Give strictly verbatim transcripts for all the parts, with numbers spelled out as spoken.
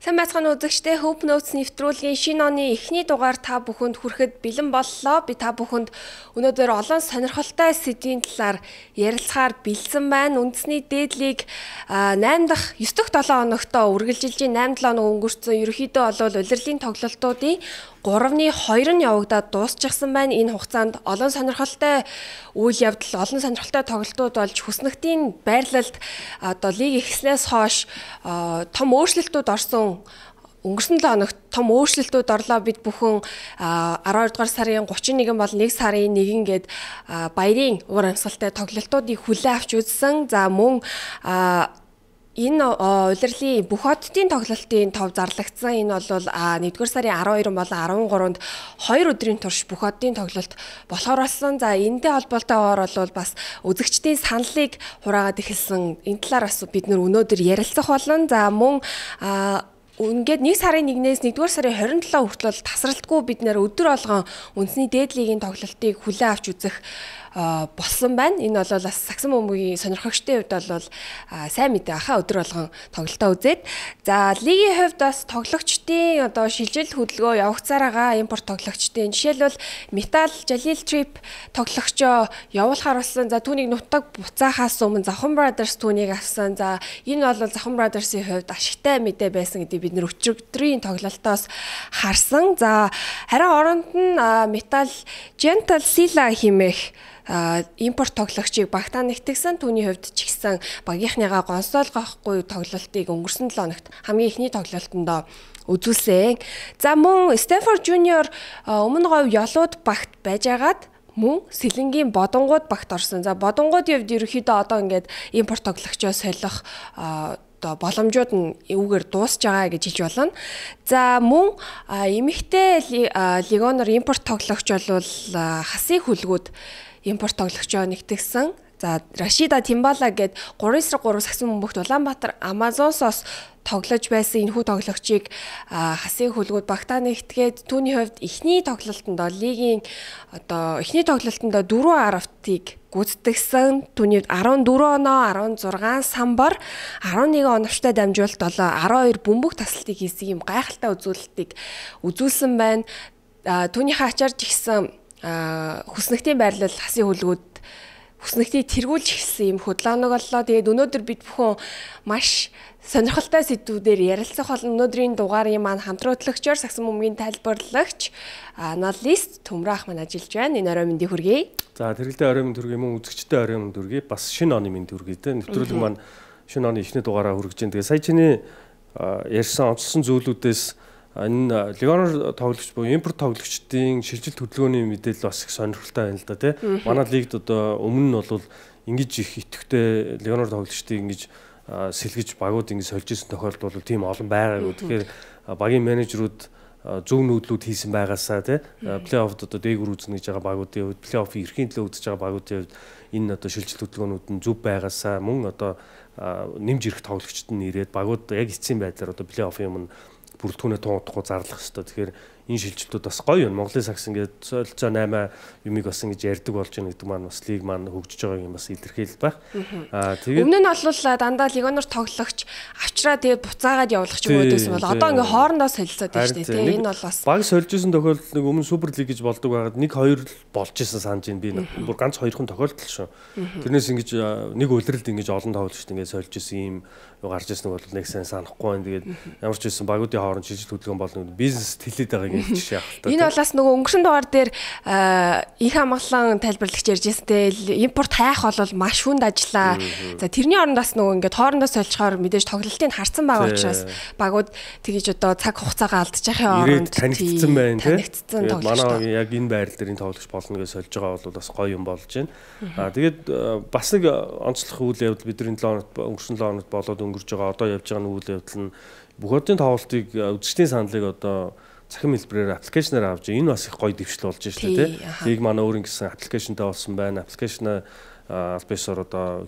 Сайн байцгаана үзэгчдээ Hope Notes нэвтрүүлгийн шинэ оны эхний дугаар та бүхэнд хүрэхэд бэлэн боллоо. Би та бүхэнд өнөөдөр олон сонирхолтой сэдвийн талаар ярилцахаар бэлдсэн байна. Үндэсний дээдлийг найман дахь ёс дох долоо хоногтоо үргэлжилж найман долоо хоног өнгөрцөн. Ерөнхийдөө бол улирлын тоглолтуудын гуравны хоёр нь явагдаад дуусчихсан байна. Энэ хугацаанд олон сонирхолтой үйл явдал, олон сонирхолтой тоглолтууд болж хүснэгтийн байрлалд одоо лиг эхлснээс хойш том өөрчлөлтүүд орсон. Өнгөрсөн л хоногт том өөрчлөлтүүд орлоо. Бид бүхэн аравдугаар сарын гучин нэгэн бол нэг сарын нэгэн гээд баярын уур амьсгалтай тоглолтуудыг хүлээн авч үзсэн. За мөн энэ улирлын бүх хотын тоглолтын тов зарлагдсан. Энэ бол нэгдүгээр сарын арван хоёр болон арван гуравнд хоёр өдрийн турш бүх хотын тоглолт болохоор болсон. За энэтэй холбоотойгоор бол бас үзэгчдийн саналыг хураагаад эхэлсэн. Энэ талаар бас бид нөр өнөөдөр ярилцах болно. За мөн ингээд нэг сарын нэгнээс нэгдүгээр сарын хорин долоо хүртэл тасралтгүй бид нэр өдөр болгон үндэсний дээдлигийн тоглолтыг хүлээн авч үзэх болсон байна. Энэ бол бас сагсан бөмбөгийн сонирхогчдын хувьд бол сайн мэдээ ахаа өдөр болгон тоглолтоо үзээд. За лигийн хувьд бас тоглогчдын одоо шилжилт хөдөлгөөн явагцаар байгаа импорт тоглогчдын жишээлбэл Метал Жалил Трип тоглогчоо явуулахаар болсон. За түүнийг нутаг буцаахаас өмнө Завхан Brothers түүнийг авсан. За энэ бол Завхан Brothers-ийн хувьд ашигтай мэдээ байсан гэдэг бид нэр өчигдрийн тоглолтоос харсан. За харин оронд нь Метал Gentle Sila хэмээх импорт тоглогчийг багтаа нэгтгэсэн. Түүний хувьд ч гэсэн багийнхныгаа гонсоол гохгүй тоглолтыг өнгөрсөн долоо хоногт хамгийн ихний тоглолтонд үзүүлсэн. За мөн Стефорд Жуниор өмнө говь ёлууд багт байжгаад мөн Сэлэнгийн бодонгууд багт орсон. За бодонгуудын хувьд ерөнхийдөө одоо ингээд импорт тоглогчоо солих одоо боломжууд нь эвгээр дуусж байгаа гэж хэлж болно. За мөн эмэгтэй лигонор импорт тоглогч бол хасын хөлгүүд импорт тоглогчоо нэгтгэсэн. За Рашида Тимбала гээд гурван эсрэг гурав сагсан бөмбөгт Улаанбаатар Амазонсоос тоглож байсан энэхүү тоглогчийг хасын хөлгүүд багтаа нэгтгээд түүний хувьд эхний тоглолтонд лигийн одоо эхний тоглолтонд дөрвөн аравтыг гүйцэтгэсэн. Түүний хувьд арван дөрвөн оноо, арван зургаан самбар, арван нэгэн оновчтой дамжуулалт болоо арван хоёр бөмбөг тасалтыг хийсэн юм гайхалтай үзүүлэлтийг үзүүлсэн байна. Түүнийхээ ачаар ч ихсэн хүснэгтийн байрлал хасын хөлгүүд хүснэгтийг тэргүүлж эхэлсэн юм хөдлөөнөг боллоо. Тэгээд өнөөдөр бид бүхэн маш сонирхолтой сэдвүүдээр ярилцах болно. Өнөөдрийн дугаарын маань хамтран хөтлөгчөөр сагсан бөмбөгийн тайлбарлагч аналист Төмрөх маань ажиллаж байна. Энэ орой мэндийг хүргэе. За тэргэлдээ орой мэнд хүргэе, мөн үзэгчтэй орой мэнд хүргэе. Бас шинэ оны мэнд хүргэе те. Нэвтрүүлэг маань шинэ оны эхний дугаараа хүргэж байна. Тэгээд сая чиний ярьсан онцлсон зүйлүүдээс энэ лигонор тоглогч буюу импорт тоглогчдын шилжилт хөдөлгөөний мэдээлэл бас их сонирхолтой байна л да тий. Манай лигд одоо өмнө нь бол ингэж их идэвхтэй лигонор тоглогчдыг ингэж сэлгэж багууд ингэж сольж исэн тохиолдол бол тийм олон байгаагүй. Тэгэхээр багийн менежерүүд зөв нүүдлүүд хийсэн байгаасаа тий. Плей-оффд одоо дээгүр үзнэ гэж байгаа багуудын хувьд, плей-оффын эрхийн төлөө үзэж байгаа багуудын хувьд энэ одоо шилжилт хөдөлгөөнүүд нь зөв байгаасаа мөн одоо нэмж ирэх тоглогчд нь ирээд багууд яг эцсийн байдлаар одоо плей-оффын өмнө бүрэлдэхүүнээ тунгаахгүй зарлах хэрэгтэй. Тэгэхээр энэ шилжилтүүд бас гоё юм. Монголын сагс ингээд солилцоо наймаа юмыг бас ингэж ярьдаг болж байгаа гэдэг маань бас лиг маань хөгжиж байгаа юм бас илэрхийлэл байх. Аа тэгээд өмнө нь бол дандаа лигонор тоглогч авчраа тэгээд буцаагаад явуулах ч юм уу гэсэн бол одоо ингээд хоорондоо солилцоод байна шүү дээ. Энэ бол бас баг сольж исэн тохиолдол нэг өмнө супер лиг гэж болдог байгаад нэг хоёр болж исэн санаж байна. Би бүр ганц хоёрхан тохиолдол шүү. Тэрнээс ингэж нэг улиралд ингэж олон тоглогчд ингэж сольж исэн юм гарч ирсэн бол нэг сайн санахгүй байна. Тэгээд ямар ч байсан багуудын хооронд шилжилт хөдөлгөөн болно. Бизнес тэлээд байгаа юм жишээ авах. Энэ бол бас нөгөө өнгөрсөн дугаар дээр их хамгаалан тайлбарлагч ярьж байсан те импорт хайх бол маш хүнд ажиллаа. За тэрний оронд бас нөгөө ингээд хоорондоо сольчхоор мэдээж тоглолтыг харсан байгаа учраас багууд тэгэж одоо цаг хугацаагаа алдчихын оронд танигдсан байна те. Тэгээд манай яг энэ байрал дээр энэ тоглогч болно гэж сольж байгаа бол бас гоё юм болж байна. Аа тэгээд бас нэг онцлог үйл явдал бидний өлөө хоногт өнгөрсөн өлөө хоногт болоод өнгөрж байгаа одоо явж байгаа үйл явдал нь бүх хотын тоглолтыг үзэгчдийн саналыг одоо цахим хэлбэрээр аппликейшнээр авч энэ бас их гоё дэвшил болж байна шүү дээ тий. Лиг манай өөр ингэсэн аппликейшнтай болсон байна. Аппликейшн албасаар одоо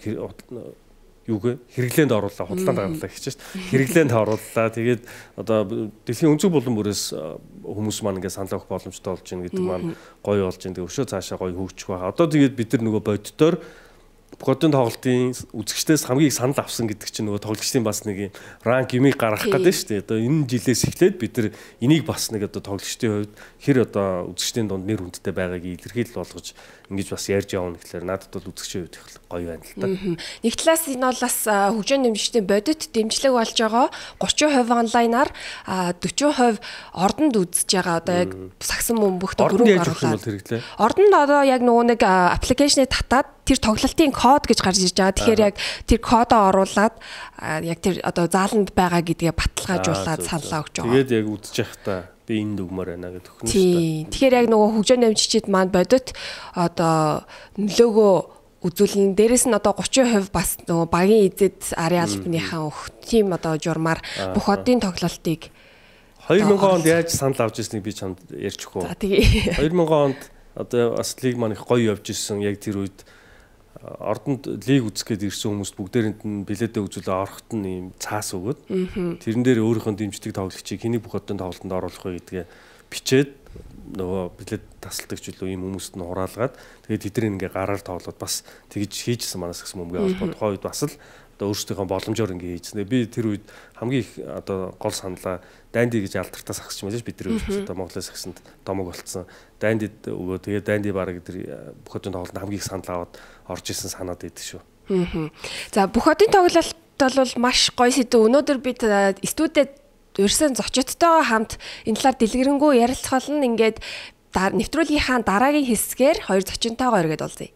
юу гэ хэрэглээнд оруулаа, худалдаанд гаргалаа гэж чинь хэрэглээнд орууллаа. Тэгээд одоо дэлхийн өнцөг булан бүрээс хүмүүс маань ингээд санал авах боломжтой болж байна гэдэг маань гоё болж байна. Тэгээд өшөө цаашаа гоё хөгжих байгаа. Одоо тэгээд бид нар нөгөө боддоор Бүгдийн тоглолтын үзэгчдээс хамгийн их санал авсан гэдэг чинь нөгөө тоглогчдын бас нэг ранк юмыг гаргах гэдэг шүү дээ. Одоо энэ жилээс эхлээд бид нар энийг бас нэг одоо тоглогчдын хувьд хэр одоо үзэгчдийн дунд нэр хүндтэй байгааг илэрхийлэл болгож ингэж бас ярьж явна гэхлээр надад бол үзэгчийн хувьд их гоё байна л та. Нэг талаас энэ бол бас хөгжөөний дэмжигчдийн бодит дэмжлэг болж байгаа. гурван хувь онлайнаар дөрвөн хувь ордонд үзэж байгаа. Одоо яг сагсан бөмбөгтө бүрэн оруулаад. Ордонд одоо яг нөгөө нэг аппликейшнийг татаад тэр тоглолтын код гэж гарч ирж байгаа. Тэгэхээр яг тэр кодоо оруулаад яг тэр одоо зааланд байгаа гэдгээ баталгаажуулаад саналаа өгч байгаа. Тэгээд яг үзэж явахдаа би энэ дүгмээр байна гэдэг хүн шүү дээ. Тэгэхээр яг нөгөө хөгжөөний дэмжигчид маань бодит одоо нөлөөгөө үзүүлэн дээрэс нь одоо гурван хувь бас нөгөө багийн эзэд арын албаныхаа өөх тийм одоо журмаар бүх одын тоглолтыг хоёр мянган онд яаж санал авч ирснийг би чамд ярьж өгөө. За тэгээ. хоёр мянган онд одоо бас лиг маань их гоё явж ирсэн. Яг тэр үед ордонд лиг үзэх гээд ирсэн хүмүүс бүгдээрэнд нь билетээ үзүүлээ орохт нь ийм цаас өгөөд тэрэн дээр өөрийнхөө дэмждэг тоглогчийг хэний бүх одын тоглолтод оруулах вэ гэдгээ бичээд нөгөө билет тасалдагч илүү ийм хүмүүст нь хураалгаад тэгээд тэдний ингээ гараар тоглоод бас тэгж хийжсэн манаас гэсэн мөнгө аваад тухайн үед бас л одоо өөрсдийнхөө боломжоор ингээ хийжсэн. Би тэр үед хамгийн их одоо гол саналаа Данди гэж алдартай сагсч мэлж бид тэр одоо Монголоос сагсанд домог болцсон. Дандид өгөө тэгээд Данди бараг тэр бүх одын тоглолтод хамгийн их санал аваад орж исэн санаад байдаг шүү. Аа. За бүх одын тоглолт бол маш гоё сэдв. Өнөөдөр бид студиуд урьсан зочдтойгоо хамт энэ талаар дэлгэрэнгүй ярилцах болно. Ингээд нэвтрүүлгийнхаа дараагийн хэсгээр хоёр зочинтойгоо иргэд уулзъя.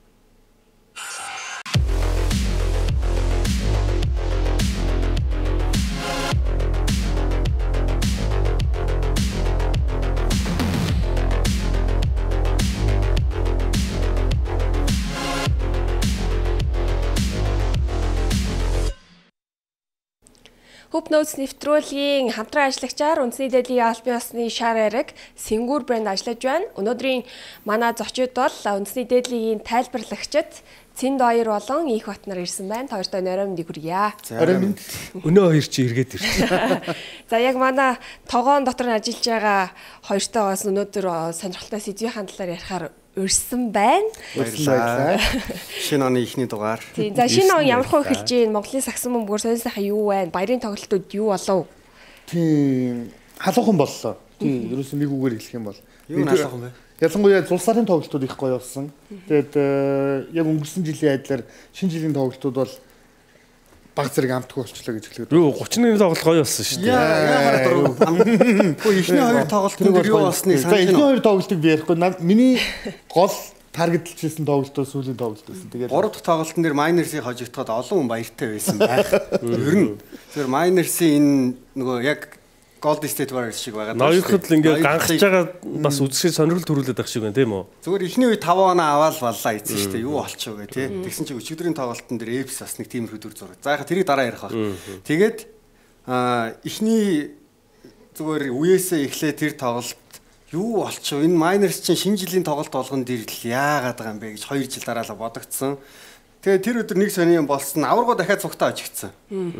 Hoop Notes нэвтрүүлгийн хамтран ажиллагчаар үндэсний дэдлийн албан ёсны шар ариг Сэнгүүр брэнд ажиллаж байна. Өнөөдрийн манай зочид бол үндэсний дэдлийн тайлбарлагчид Цэнд Баяр болон Их Бат нар ирсэн байна. Хоёртой орой мэндийг хүргье. Орой мэнд. Өнөө хоёр чи эргээд ирсэн. За яг манай тогоон дотор нь ажиллаж байгаа хоёртойгоос өнөөдөр сонирхолтой сэдвийн талаар ярихаар урьсан байна. Баярлалаа. Шинэ оны ихний дугаар. Тийм. За шинэ он ямар хөө эхэлж байна? Монголын сагсан бөмбөгөөр сонир сайхан юу байна? Баярын тоглолтууд юу болов? Тийм. Халуухан боллоо. Тийм. Ерөөсөө нэг үгээр хэлэх юм бол. Юу халуухан бэ? Ялангуяа улс сарын тоглолтууд их гоё болсон. Тэгээд яг өнгөрсөн жилийн адилаар шинэ жилийн тоглолтууд бол баг зэрэг амтгүй болчлоо гэж хэлээд. Юу гурван нэгний тоглолт гоё болсон шүү дээ. Яагаад дөрөв? Хөө ихний хоёр тоглолтод юу болсныг санаж байна. Ихний хоёр тоглолтыг би ярихгүй. Миний гол таргетлжсэн тоглолтоо сүүлийн тоглолт байсан. Тэгээд гурав дахь тоглолтын дээр Miners-ийг хожигдоход олон хүн баяртай байсан байх. Ер нь зөв Miners-ийн энэ нөгөө яг Golden State Warriors шиг байгаа. Ноёрход л ингээд ганхаж байгаа бас үзэсгэлэн сонирхол төрүүлээд байх шиг байна тийм үү? Зүгээр ихний үе таван оноо аваад баллаа эцэн шүү дээ. Юу болчихоо гэ тий. Тэгсэн чинь өчигдрийн тоглолтын дээр Эвс бас нэг тиймэрхүү дүр зураг. За яхаа тэрийг дараа ярих баг. Тэгээд аа ихний зүгээр үеэсээ эхлээ тэр тоглолт юу болчихоо. Энэ Miners чинь шинэ жилийн тоглолт болгон дээр л яагаад байгаа юм бэ гэж хоёр жил дараалал бодогдсон. Тэгээд тэр өдөр нэг сони юм болсон. Аваргуу дахиад цугтаа очигдсан.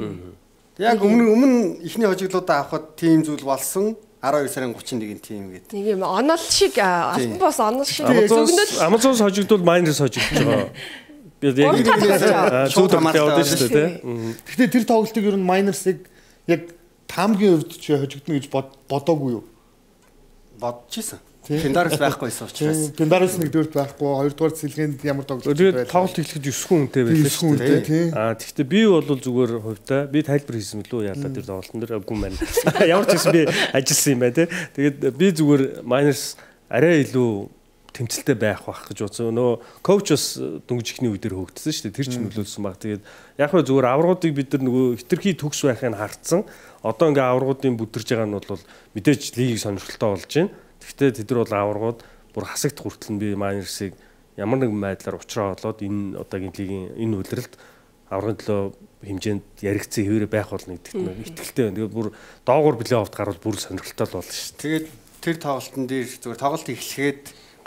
Яг өмнө өмнө ихний хожиглуудаа авахд тийм зүйл болсон. арван хоёр сарын гучин нэгэн тийм гэдэг. Нэг юм онол шиг алтан бос онол шиг зөвгнөл Amazon-с хожигдвол Miners хожигдож байгаа. Би яг нэг шууд хамаардаг шүү дээ. Гэхдээ тэр тоглолтыг ер нь Miners-ыг яг таамгийн хувьд ч хожигдно гэж бодоогүй юу? Бодож ийсэн. Пендарс байхгүйсэн учраас. Пендарс нэгдүгürt байхгүй, хоёрдугаар сэлгээнд ямар тоглолт байлаа. Тэгээд тоглолт эхлэхэд девять хүнтэй байлаа шүү дээ. Аа тэгвэл би бол зүгээр хувьдаа би тайлбар хийсэн мөлөө яалаа тэр тоглолтын дээр үгүй маань. Ямар ч гэсэн би ажилласан юм байна те. Тэгээд би зүгээр Miners арай илүү тэмцэлтэй байх байх гэж бодсон. Нөө коуч бас дөнгөж ихний үе дээр хөөгдсөн шүү дээ. Тэр ч нөлөөлсөн баг. Тэгээд яг хөө зүгээр аваргуудыг бид нар нөгөө хитрхи төгс байхыг хардсан. Одоо ингээ аваргуудын бүдэрж байгаа нь бол мэдээж лигийг сонирхолтой болж байна. Гэхдээ тэд нар бол аваргууд бүр хасагт хүртэл нь би Miners-ыг ямар нэгэн байдлаар уучраа болоод энэ одоогийн лигийн энэ үйлрэлд аваргын төлөө хэмжээнд яригдсан хэвээрээ байх болно гэдэгт нь итгэлтэй байна. Тэгээд бүр доогуур плей-оффт гарвал бүр сонирхолтой болно шүү дээ. Тэгээд тэр тоглолтын дээр зүгээр тоглолт эхлэхэд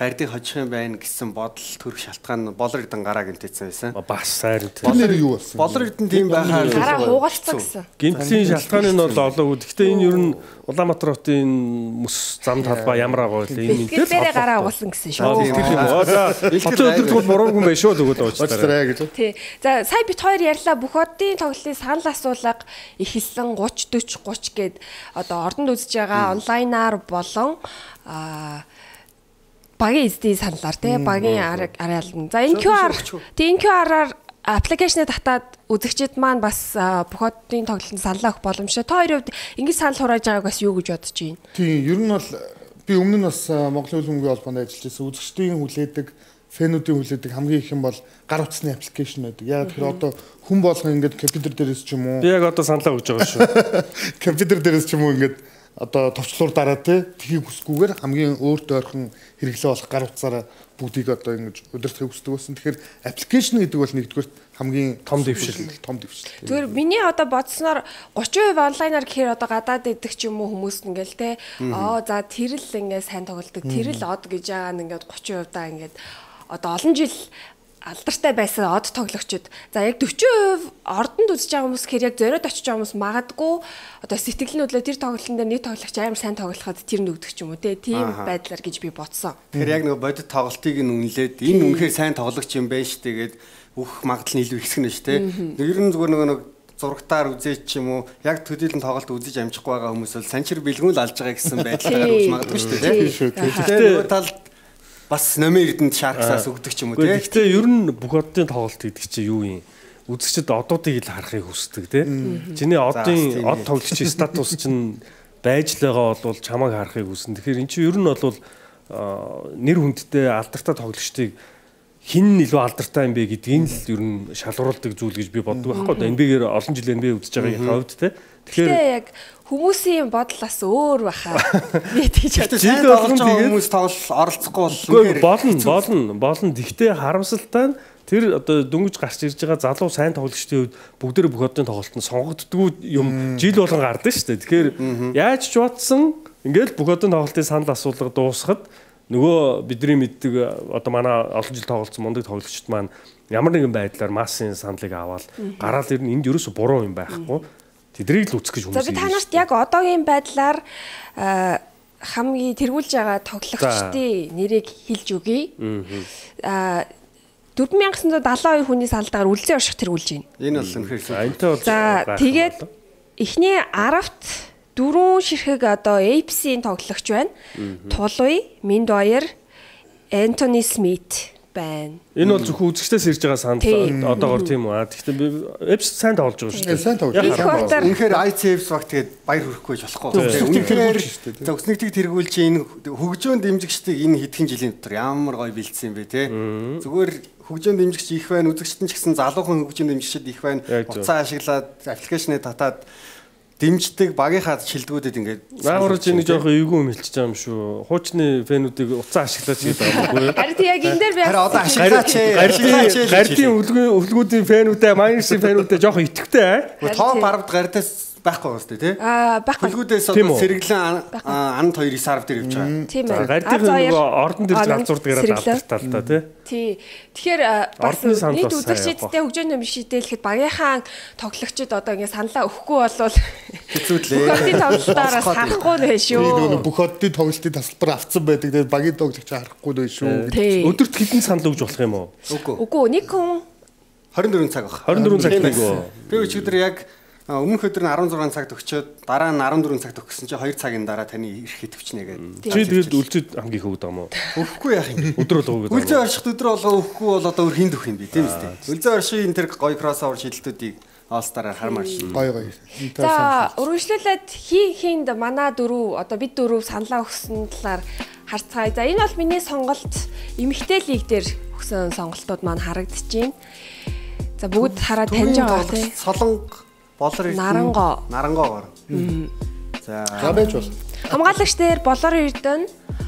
гардыг хожих юм байна гэсэн бодол төрөх шалтгаан Болор Эрдэнэ гараа гэмтээсэн байсан. Бас сайр тийм. Тэр юу болсон? Болор Эрдэнэ тийм байхаар гараа хугалцсан гэсэн. Гинтлийн шалтгааны нь бол олоогүй. Гэхдээ энэ ер нь Улаанбаатар хотын мөс зам талбай ямар байгаа вэ? Энэ минь дээр гараа угалсан гэсэн шүү. Тийм юм уу? Хотын өдөртгөл буруугүй юм байна шүү тэгвэл уучлаарай гэж. Тий. За сая бит хоёр ярьлаа бүх одын тоглолтын санал асуулга ихэлсэн гуч forty forty гээд одоо ордонд үзэж байгаа онлайнаар болон аа багийн эзэдийн саналаар тий багийн араална. За энэ кью ар тий энэ кью ар-аар аппликейшнээ татаад үзэгчид маань бас бүх одын тоглолтын санал авах боломжтой. Та хоёрын хувьд ингэж санал хурааж байгааг бас юу гэж бодож байна? Тийм, ер нь бол би өмнө нь бас Монголын хөл бөмбөгийн холбоонд ажиллаж байсан. Үзэгчдийн хүлээдэг, фэнүүдийн хүлээдэг хамгийн их юм бол гар утасны аппликейшн байдаг. Яг тэр одоо хүн болгон ингээд компьютер дээрээс ч юм уу. Би яг одоо саналаа өгж байгаа шүү. Компьютер дээрээс ч юм уу ингээд одоо товчлуур дараа тий тхийг хүсгүүгээр хамгийн өөртөө ойрхон хэрэглээ болох гар утсаараа бүгдийг одоо ингэж удирдахыг хүсдэг байсан. Тэгэхээр аппликейшн гэдэг бол нэгдүгээр хамгийн том дэвшил, том дэвшил. Зүгээр миний одоо бодсноор thirty percent онлайнаар гэхээр одоо гадаад идэх ч юм уу хүмүүс ингээл те аа за тэр л ингээд сайн тоглодог, тэр л од гэж байгаа нь ингээд thirty percent даа ингээд одоо олон жил алдартай байсан од тоглогчид. За яг forty percent ордонд үзэж байгаа хүмүүс гэхээр яг зориод очиж байгаа хүмүүс магадгүй одоо сэтгэл нь өдлөө тэр тоглолтын дээр нэг тоглогч амар сайн тоглоход тэр нөгдөг ч юм уу те тийм байдлаар гэж би бодсон. Тэгэхээр яг нэг бодит тоглолтыг нь үнэлээд энэ үнэхээр сайн тоглогч юм байна шүү тэгээд бүх магадлал нь илүү ихсгэнэ шүү те. Ер нь зүгээр нэг зурагтаар үзээч ч юм уу яг төдийлөн тоглолт үзэж амжихгүй байгаа хүмүүс бол санчир бэлгүүл алж байгаа гэсэн байдлаар үзэж магадгүй шүү те. Тэгэхээр талд бас номер эдэнд шарксаас өгдөг ч юм уу тий. Гэхдээ ер нь бүх одын тоглолт гэдэг чинь юу юм? Үзэгчд одуудыг л харахыг хүсдэг тий. Чиний одын од тоглогчийн статус чинь байж л байгаа бол чамайг харахыг хүснэ. Тэгэхээр эн чинь ер нь бол нэр хүндтэй алдартай тоглогчдыг хин илүү алдартай юм бэ гэдгийг л ер нь шалгуулдаг зүйл гэж би боддог байхгүй. эн би-гээр олон жил эн би үзэж байгаагийн хувьд тий. Тэгэхээр яг хүмүүсийн бодлоос өөр баха. Би тийч бодож сайн тоглож байгаа хүмүүс тоглол оролцохгүй бол болно болно болно. Гэхдээ харамсалтай нь тэр одоо дөнгөж гарч ирж байгаа залуу сайн тоглогчдын хувьд бүгдээ бүх одын тоглолтод сонгогддгүй юм жил болгон гардаг шүү дээ. Тэгэхээр яаж ч бодсон ингээл бүх одын тоглолтын санал асуулга дуусахад нөгөө бидний мэддэг одоо манай олон жил тоглолцсон мундаг тоглогчд маань ямар нэгэн байдлаар массын саналыг аваад гараал ирнэ энд ерөөсө буруу юм байхгүй. Тэдрийг л үсэх гэж хүмүүс. За би танарт яг одоогийн байдлаар хамгийн тэргүүлж байгаа тоглогчдын нэрийг хэлж өгье. Аа four thousand nine hundred seventy-two хүний салдаар үлзий орших тэргүүлж байна. Энэ бол үнэхээр антай бол. За тэгээд эхний аравт дөрвөн ширхэг одоо A P C-ийн тоглогч байна. Тулуй, Миндвайер, Антони Смит байна. Энэ бол зөвхөн үзэгчдээс ирж байгаа санал одоогор тийм үү. Гэхдээ би Эпс сайн тоглож байгаа шүү дээ. Сайн тоглож байгаа. Үнэхээр I C F баг тэгээд баяр хүрхгүй гэж болохгүй. Үнэхээр зөвснэгтийг тэргүүлж энэ хөгжөөн дэмжигчдийг энэ хэдхэн жилийн дотор ямар гоё бэлдсэн юм бэ те. Зүгээр хөгжөөн дэмжигч их байна, үзэгчтэн ч гэсэн залуухан хөгжөөн дэмжигчд их байна. Уцаа ашиглаад аппликейшнээ татаад дэмждэг багийнхаа шилдэгүүдэд ингээд наагуурч нэг жоохон эвгүй юм хэлчихэж байгаа юм шүү. Хуучны фэнүүдийг уцаа ашиглаач гэдэг байгаа байхгүй юу? Харин яг энэ дээр би хараа одоо ашиглаач. Гардийн өвлгүүдийн фэнүүдээ, майнерсын фэнүүдээ жоохон итгэвтэй. Топ ten гардаас байхгүй байна тий. Аа байхгүй. Хөлгүүдээс одоо сэргэлэн ант хоёр сарв дээр явж байгаа. Тийм ээ. Гардийн нөгөө ордон дээр галзуурд гараад авдаг л та тий. Тий. Тэгэхээр бас нийт үзэгчдтэй хөгжөөний мишидээ хэлэхэд багийнхаа тоглогчид одоо ингэ саналаа өгөхгүй болвол хэцүүдлээ. Бүгдийн тоглолтоороо харахгүй нэ шүү. Бүх одын тоглолтын тасалбар авцсан байдаг. Тэгээд багийн тоглогч харахгүй нэ шүү. Өдөрт хэдэн санал өгж болох юм уу? Үгүй. Үгүй нэг хүн twenty-four цаг баг. twenty-four цаг нэгөө. Би өчигдөр яг өмнөх өдөр нь sixteen цагт өгчөөд дараа нь fourteen цагт өгсөн чинь two цагийн дараа таны ирэх идэвчнэ гэдэг. Чи тэгээд үлзэд хамгийн их өгд байгаа юм уу? Өгөхгүй яах юм. Өдөр болго гэдэг. Үлзээ оршихт өдөр болго өгөхгүй бол одоо өөр хинд өгөх юм би тийм үстэй. Үлзээ оршийн тэр гоё кроссовер шидэлтүүдийг All-Star-аар хармаар шин. Гоё гоё. За үргэлжлүүлээд хий хинд манай дөрөв одоо бид дөрөв саналаа өгсөн талаар харцгаая. За энэ бол миний сонголт эмэгтэй лиг дээр өгсөн сонголтууд маань харагдчихээн. За бүгд хараад таньж байгаа тийм. Солонго Болор Эрдэнэ Нарангоо. Нарангоогоор. За. За байж бол. Хамгаалагч дээр Болор Эрдэнэ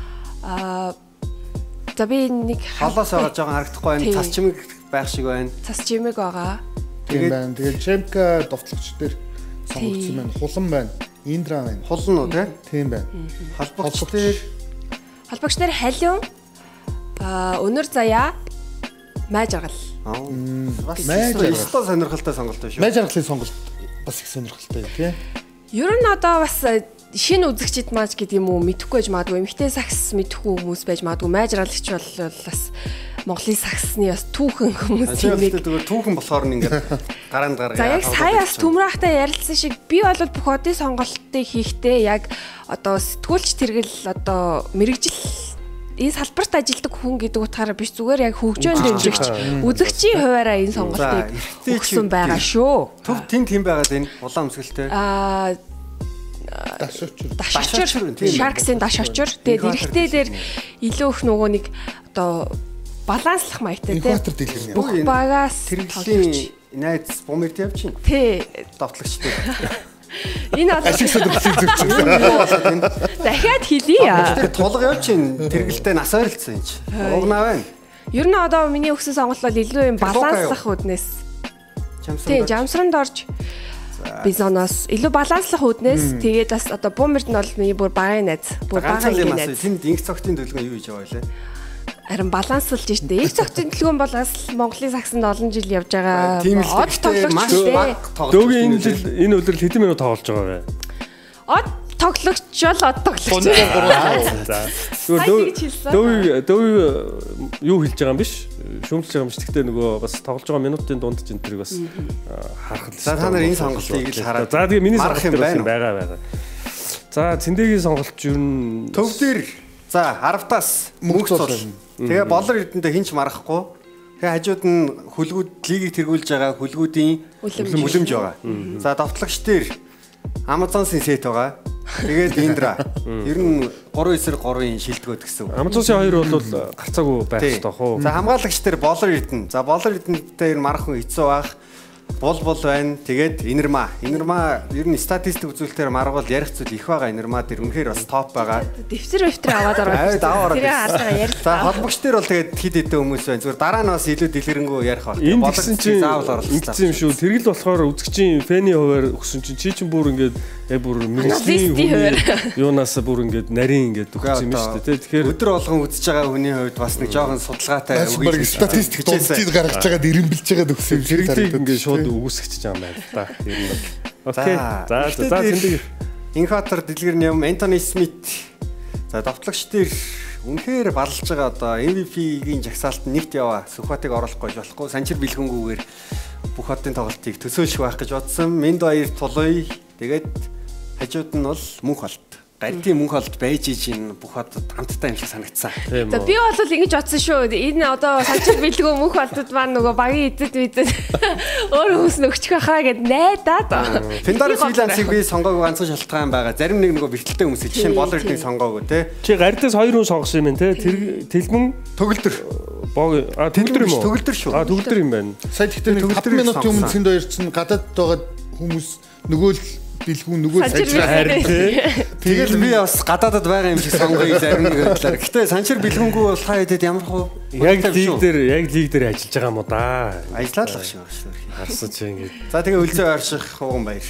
аа за би нэг холоос орж байгаа харагдахгүй байна. Цас чимэг байх шиг байна. Цас чимэг байгаа. Тийм байна. Тэгээд Чемка довтлогч дээр сонгогдсон байна. Хулан байна. Индра байна. Хулан уу тий? Тийм байна. Холбогч дээр холбогч дээр Халиун Аа өнөр заяа Май жаргал. Бас Май жаргал. өстой сонирхолтой сонголт байна шүү. Май жаргалын сонголт бас их сонирхолтой тий. Ер нь одоо бас шинэ үзэгчд маань гэдэг юм уу мэдэхгүй байж магадгүй. Эмэгтэй сакс мэдэхгүй хүмүүс байж магадгүй. Май жаргалагч бол бас Монголын саксны бас түүхэн хүмүүс юм. Тэгээд түүхэн болохоор нь ингээд гараанд гаргаа. За яг саяас төмрахтай ярилцсан шиг би бол бүх одын сонголтыг хийхдээ яг одоо сэтгүүлч тэргэл одоо мэрэгжил энэ салбарт ажилладаг хүн гэдэг утгаараа биш зүгээр яг хөгжөөнд дэмжигч үзэгчийн хуваараа энэ сонголтыг өгсөн байгаа шүү. Төв тэнд хэм байгаад энэ улаан өмсгөлтэй. Аа Дашочор. Дашочор. Sharks-ын дашочор. Тэгээд эрэгтэй дээр илүү их нөгөө нэг одоо баланслах маягтай тийм. Экватор дэлгэрнэ. Бүх багаас тэрэглийн найз бомерд явж чинь. Тий. Давтлагчтай. Энэ одоо Ашиг сонирхлыг зөвчсөн. дахиад хэлье. Тэр тулга явж чинь тэргэлтэй нас ойролцсон юм чи. Угнаа байна. Ер нь одоо миний өгсөн сонголт бол илүү юм баланслах үднээс. Тий, жамсранд орж бизоноос илүү баланслах үднээс тэгээд бас одоо бумерд нь бол миний бүр багын найз. Бүр багын найз. Тэнд инх цогтын төлгөө юу хийж байгаа вэ? Харин баланслж штэ. Их цогцын төлгөөн бол бас Монголын саксанд олон жил явж байгаа. Тийм л Од тоглогч дээ. Дөөгийн энэ жил энэ өдрөл хэдэн минут тоглож байгаа вэ? Од тоглогч бол од тоглогч. За. Дөө дөө юу хэлж байгаа юм биш? Шүүмжилж байгаа юм биш. Гэхдээ нөгөө бас тоглож байгаа минутын дунд ч энэ тэрийг бас харах л. За та нар энэ сонголтыг л хараад. За тэгээ миний сонголт байгаа байгаа. За Цэндэгийн сонголт юу н төв дээр за аравтаас мөнгө цул. Тэгээ болор эрдэнтэй хинч марахгүй. Тэгээ хажууд нь хүлгүүд лигийг тэргүүлж байгаа хүлгүүдийн үлэмж байгаа. За давтлагч дээр Amazon-сын сет байгаа. Тэгээд Индра. Ер нь гурван эсрэг гурван шилдэгөөд гэсэн үг. Amazon-сын хоёр бол гарцаагүй байх хэрэгтэй хоо. За хамгаалагч дээр болор эрдэн. За болор эрдэнтэй ер нь мархан хэцүү байх. Бол бол байна. Тэгээд Инэрма. Инэрма ер нь статистик үзүүлэлтээр маргал ярих зүйл их байгаа. Инэрма дээр үнэхээр бас топ байгаа. Дэвсэр дэвтэр аваад ороод. Тэр харж байгаа ярих. За холбогч дээр бол тэгээд хид хидэ хүмүүс байна. Зүгээр дараа нь бас илүү дэлгэрэнгүй ярих баг. Болор заавал оролцсон юм шүү. Тэргэл болохоор үзэгчийн фэний хуваар өгсөн чинь чи чинь бүр ингээд яг бүр мэрэгжлийн хүн юунаас бүр ингээд нарийн ингээд өгсөн юм шүү дээ. Тэгэхээр өдөр болгон үзэж байгаа хүний хувьд бас нэг жоохон судалгаатай үгүй статистик томцыг гаргаж байгаад ирэмбэлж байгаад өгсөн юм шиг тэргийг ингээд шууд үгүйсгэж байгаа юм байна та. Ер нь бол. Окей. За за зэндэг. Инхатор дэлгэрний юм Антони Смит. За давтлагч дээр үнэхээр балж байгаа одоо эм ви пи-ийн жагсаалт нэгт яваа. Сүхбатыг оруулахгүй болохгүй. Санчир бэлгэнгүүгээр бүх хотын тоглолтыг төсөөлөх байх гэж бодсон. Минд баяр тулуй. Тэгээд хажууд нь бол мөнх холт. Гартийн мөнх холт байж ийн бүх хотод хамттай юм шиг санагдсан. За би бол ингэж бодсон шүү. Энэ одоо санчир бэлгөө мөнх холтод маань нөгөө багийн эзэд мэдээд өөр хүмүүс нөгчих байхаа гэд найдаад. Фендарс фрилансыг би сонгоогүй ганцхан шалтгаан байгаа. Зарим нэг нөгөө бэлтэлтэй хүмүүс жишээ нь болордыг сонгоогүй те. Чи гардаас хоёр хүн сонгосон юм байна те. Тэр тэлбэн төгөлдөр. Бог а төгөлдөр юм уу? Төгөлдөр шүү. А төгөлдөр юм байна. Сая тэгтээ нэг таван минутын өмнө цэнд хоёр чинь гадаад байгаа хүмүүс нөгөө л бэлгүүн нөгөө санчир харин тий. Тэгэл би бас гадаадад байгаа юм шиг сонгоё зарим нэг байдлаар. Гэтэ санчир бэлгүнгүй бол та хэдэд ямар хөө яг лиг дээр яг лиг дээр ажиллаж байгаа юм уу да. Ажиллаад л шүү шүү. Харсан чи ингэж. За тэгээ үлзээ ойрших хуган баяр.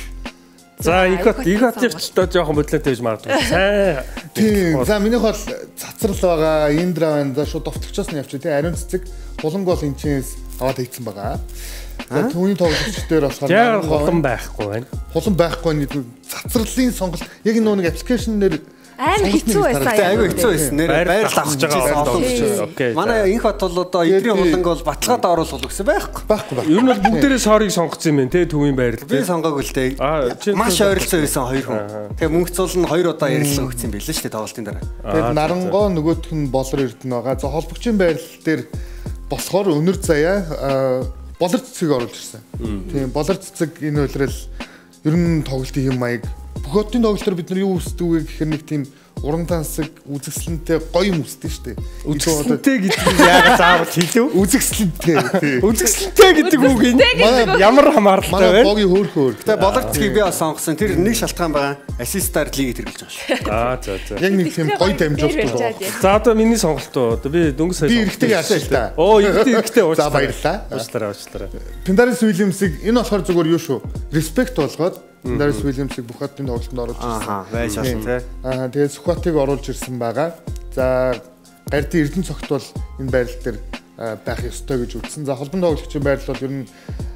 За их хот их хотыг ч одоо жоохон бодлоотой байж магадгүй. Сайн. Тийм. За минийх бол цацрал байгаа. Индра байна. За шууд довтогчоос нь явчих тий. Ариун цэцэг буланг бол энэчээс аваад хийцэн байгаа. За түүний тоглогч дээр болохоор яг хулан байхгүй байна. Хулан байхгүй нэг цацралын сонголт яг энэ нэг аппликейшн нэр амар хэцүү байсан. Айгүй хэцүү байсан. Нэр байр авах гэж байгаа. Окей. Манай инх бат бол одоо эдрийн хуланг бол баталгаад оруулах гэсэн байхгүй. Байхгүй байна. Ер нь бол бүгдээрээ сорыг сонгоцсон юм байна те төвийн байрал. Би сонгоогүй л дээ. Маш ойрлцоо байсан хоёр хүн. Тэгээ мөнгө цул нь хоёр удаа ярилцлага өгсөн юм билээ шүү дээ тоглолтын дараа. Тэгээд нарангоо нөгөөх нь болор эрдэнэ байгаа. За холбогчийн байрал дээр болохоор өнөр заяа болор цэцгийг оруулж ирсэн. Тийм болор цэцэг энэ үйлрэл ер нь тоглолтын юм маяг бүх хотын тоглолтоор бид нар юу үздэг вэ гэхээр нэг тийм уран тансаг үзэсгэлэнтэй гоё юм үздэг шүү дээ. Үзэсгэлэнтэй гэдэг нь яагаад заавал хэлв? Үзэсгэлэнтэй. Үзэсгэлэнтэй гэдэг үг энэ ямар хамааралтай вэ? Манай богийн хөөх хөөх. Тэгээ болор цэцгийг би бас сонгосон. Тэр нэг шалтгаан байгаа. Ассистаар лигийг тэргэлж байгаа шүү. Аа за за. Яг нэг тийм гоё дамжуулдаг. За одоо миний сонголт уу. Би дөнгөж сая. Би эргэтэйг яасан л та. Оо эргэтэй эргэтэй уучлаарай. За баярлалаа. Уучлаарай уучлаарай. Пендарис Уильямсыг энэ болохоор зүгээр юу шүү. Респект болгоод Пендарис Уильямсыг бүх хотын тоглолтод оруулж ирсэн. Аа байж болно тий. Аа тэгээд Сүхбатыг оруулж ирсэн байгаа. За гардын эрдэнэ цогт бол энэ байрал дээр байх ёстой гэж үзсэн. За холбон тоглогчийн байрал бол ер нь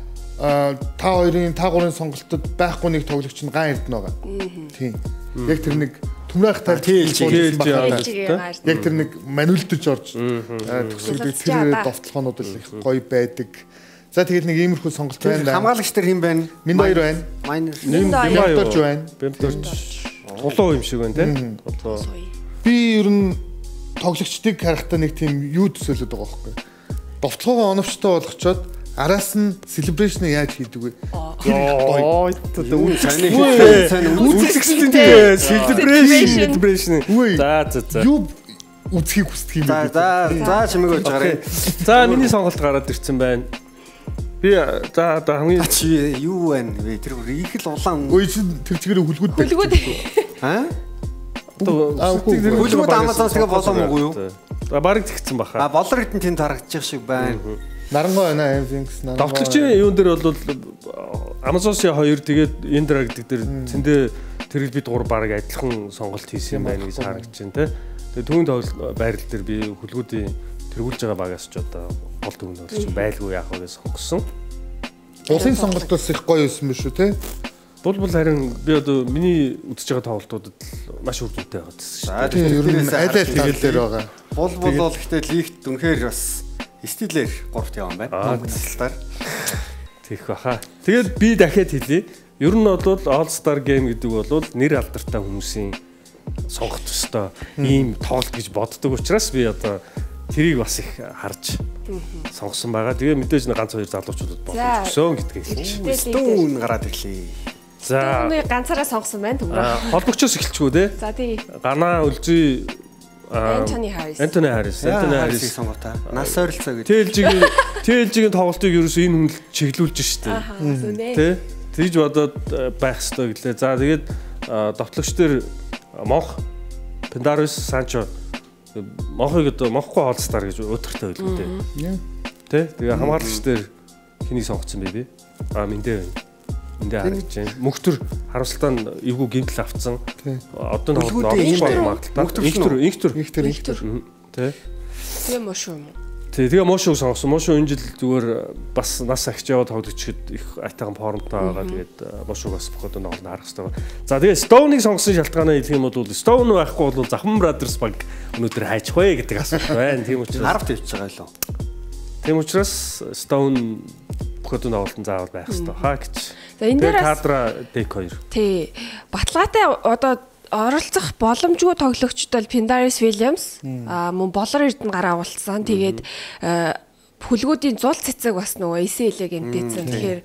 та хоёрын та гурын сонголтод байхгүй нэг тоглогч нь Ган Эрдэнэ байгаа. Тийм. Яг тэр нэг Түмрах тал тэлж яг тэр нэг манилдж орж төсөөлөд тэр довтлохонууд л их гоё байдаг. За тэгээд нэг иймэрхүү сонголт байна. Хамгаалагч нар хэн байна? Минь хоёр байна. Бэмдорч байна. Бэмдорч тулуу юм шиг байна тийм. Тулуу. Би ер нь тоглогчдыг харахтаа нэг тийм юу төсөөлөд байгаа байхгүй. Довтлогоо оновчтой болгочоод араас нь celebration яаж хийдэг вэ? Оо үн сайн сайн үзэгчдийн celebration celebration. За за за. Юу үзхийг хүсдэг юм бэ? За за чимээг болж гараа. За миний сонголт гараад ирсэн байна. Би за за хамгийн чи юу байна вэ? Тэр их л улаан. Ой чи тэр чигээр хүлгүүд байна. Хүлгүүд. Аа? Хүлгүүд Амазонс тэгээ болоомгүй юу? За барыг тэгсэн баха. А болор эдэн тэнд харагдчих шиг байна. Нарангой байна Amvinx нарангой. Довтлогчийн юун дээр бол Amazon-ийн хоёр тэгээд Indra гэдэг дээр зөндөө тэрэл бид гур баг адилхан сонголт хийсэн байна гэж харагдаж байна те. Тэгээд түүний тоглолт байрал дээр би хүлгүүдийн тэргүүлж байгаа багаас ч одоо гол дүн тоглож байлгүй яах вэ гэж сонгосон. Улсын сонголт бас их гоё байсан биш үү те. Бол бол харин би одоо миний үзэж байгаа тоглолтуудад маш үр дүнтэй байгаа гэсэн шүү. За тэрнээс аль аль тэгэл дээр байгаа. Бол бол бол гэхдээ лигт үнэхээр бас стилээр гуравт явсан байна. Томцолтоор. Тэгэх баха. Тэгээд би дахиад хэлье. Ер нь бол All Star Game гэдэг бол нэр алдартай хүмүүсийн сонгох төстой ийм тоглолт гэж боддог учраас би одоо тэрийг бас их харж сонгосон байгаа. Тэгээ мэдээж нэг ганц хоёр залуучуудад болгосон гэдгийг хэлж. Стүүн гараад ирлээ. За. Түүний ганцаараа сонгосон байна түмрээ. Холбогчоос эхэлчихв те. За тий. Ганаа үлзий Антони Харрис. Антони Харрис. Антони Харрис сонготой. Нас ойролцоо гэдэг. Тэлжигийн Тэлжигийн тоглолтыг ерөөсөө энэ хүн чиглүүлж штэ. Тэ? Тэгж бодоод байх хэрэгтэй гэлээ. За тэгээд довтлогч төр Монх, Pendarus, Sancho Монхыг одоо Монхгүй All Star гэж өдөртэй байлгүй дээ. Тэ? Тэгээ хамгаалагч төр хэнийг сонгоцсон бэ би? А Мэндэ байна. Эндээ харагдаж байна. Мөнхтөр харамсалтай нь эвгүй гимтэл авцсан. Одоо нь Мөнхтөр Мөнхтөр Мөнхтөр Мөнхтөр Тэ. Тэгээ мошуу юм. Тэ тэгээ мошуу сонгосон. Мошуу энэ жил зүгээр бас нас ахиж яваад тоглогчид их айтайхан формтой байгаа. Тэгээд мошуугаас боход нэг харах хэрэгтэй. За тэгээ Stone-ыг сонгосон шалтгаанаа хэлэх юм бол Stone байхгүй бол Захман Brothers баг өнөөдөр хайчих вэ гэдэг асуулт байна. Тийм учраас арав тавьж байгаа лөө. Тийм учраас Stone боход тоглолтын заавал байх хэрэгтэй хаа гэж. За энэ дээр кадра дэг хоёр. Тий. Баталгаатай одоо оролцох боломжгүй тоглогчд бол Pendarus Williams аа мөн болор эрдэнэ гараа уулцсан. Тэгээд хүлгүүдийн зул цэцэг бас нөгөө эсэлэг гэмтээсэн. Тэгэхээр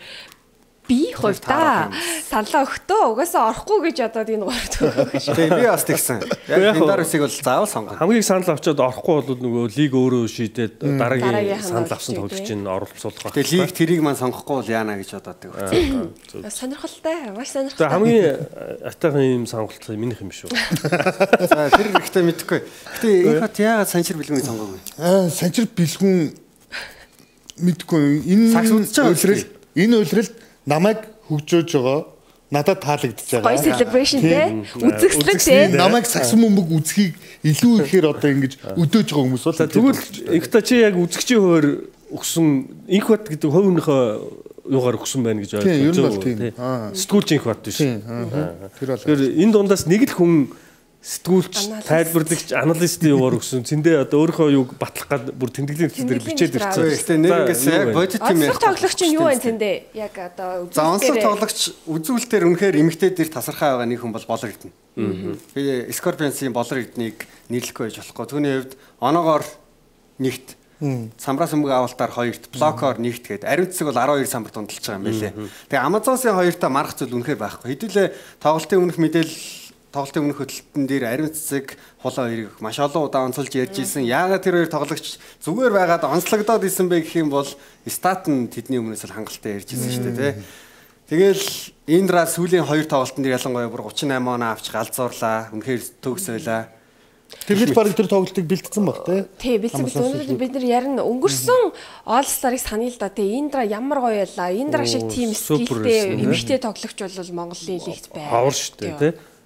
би хувьдаа саналаа өгтөө угаасаа орохгүй гэж одоо энэ гуравт өгөөш. Тэгээ би бас тэгсэн. Яг Pendarus-ыг бол заавал сонгоно. Хамгийн санал авчаад орохгүй бол нөгөө лиг өөрөө шийдээд дараагийн санал авсан тоглогчийн оруулцуулах байх. Тэгээ лиг тэрийг маань сонгохгүй бол яана гэж бодоод байгаа. Сонирхолтой, маш сонирхолтой. За хамгийн атайхан юм сонголт минийх юм шүү. За тэр ихтэй мэдэхгүй. Гэтэ энэ хот яагаад санчир бэлгүүнийг сонгоогүй? Аа санчир бэлгүүн мэдэхгүй. Энэ үйлрэл энэ үйлрэл намайг хөгжөөж байгаа надад таалагдж байгаа. Гоё celebration те. Үзэгслэг те. Намайг сагсан бөмбөг үзхийг илүү ихээр одоо ингэж өдөөж байгаа хүмүүс бол тэгвэл ихта чи яг үзэгчийн хуваар өгсөн инх бат гэдэг хувийнхөө юугаар өгсөн байна гэж ойлгож байна. Сэтгүүлч инх бат биш. Тэр бол. Тэгэхээр энэ дундаас нэг л хүн сэтгүүлч, тайлбарлагч, аналистийн юугаар өгсөн. Зэндээ одоо өөрийнхөө юуг батлах гад бүр тэмдэглэлийн хэлээр бичээд ирсэн. Гэхдээ нэрээс яг бодит юм яг. Онцлог тоглогч нь юу вэ зэндээ? Яг одоо За онцлог тоглогч үзүүлэлтээр үнэхээр эмэгтэй дээр тасархай байгаа нэг хүн бол болор эрдэнэ. Би Scorpions-ийн болор эрднийг нэрлэхгүй байж болохгүй. Түүний хувьд оноогоор нэгт самбраас өмг авалтаар хоёрт, блокоор нэгт гээд ариун цэцэг бол арван хоёр самбар дундалж байгаа юм байлээ. Тэгээ Amazon-ийн хоёртаа марах зүйл үнэхээр байхгүй. Хэдүүлээ тоглолтын өмнөх мэдээлэл тоглолтын өмнөх хөтөлбөртөн дээр ариун цэцэг хулаа хоёрыг маш олон удаа онцолж ярьж ирсэн. Яагаад тэр хоёр тоглогч зүгээр байгаад онцлогдоод исэн бэ гэх юм бол стат нь тэдний өмнөөс л хангалттай ярьж ирсэн шүү дээ, тий. Тэгэл Индра сүүлийн хоёр тоглолтын дээр ялангуяа бүр гуйч и восемь оноо авч галзуурлаа. Үнэхээр төгсөөлаа. Тэр баг тэр тоглолтыг бэлдсэн баг тий. Тий, бэлдсэн. Өнөөдөр бид нар ярина өнгөрсөн All Star-ыг саная л да. Тий, Индра ямар гоё байлаа. Индра шиг тим скиллтэй эмэгтэй тоглогч бол Монголын лигт байна. Ховор шүү дээ, тий.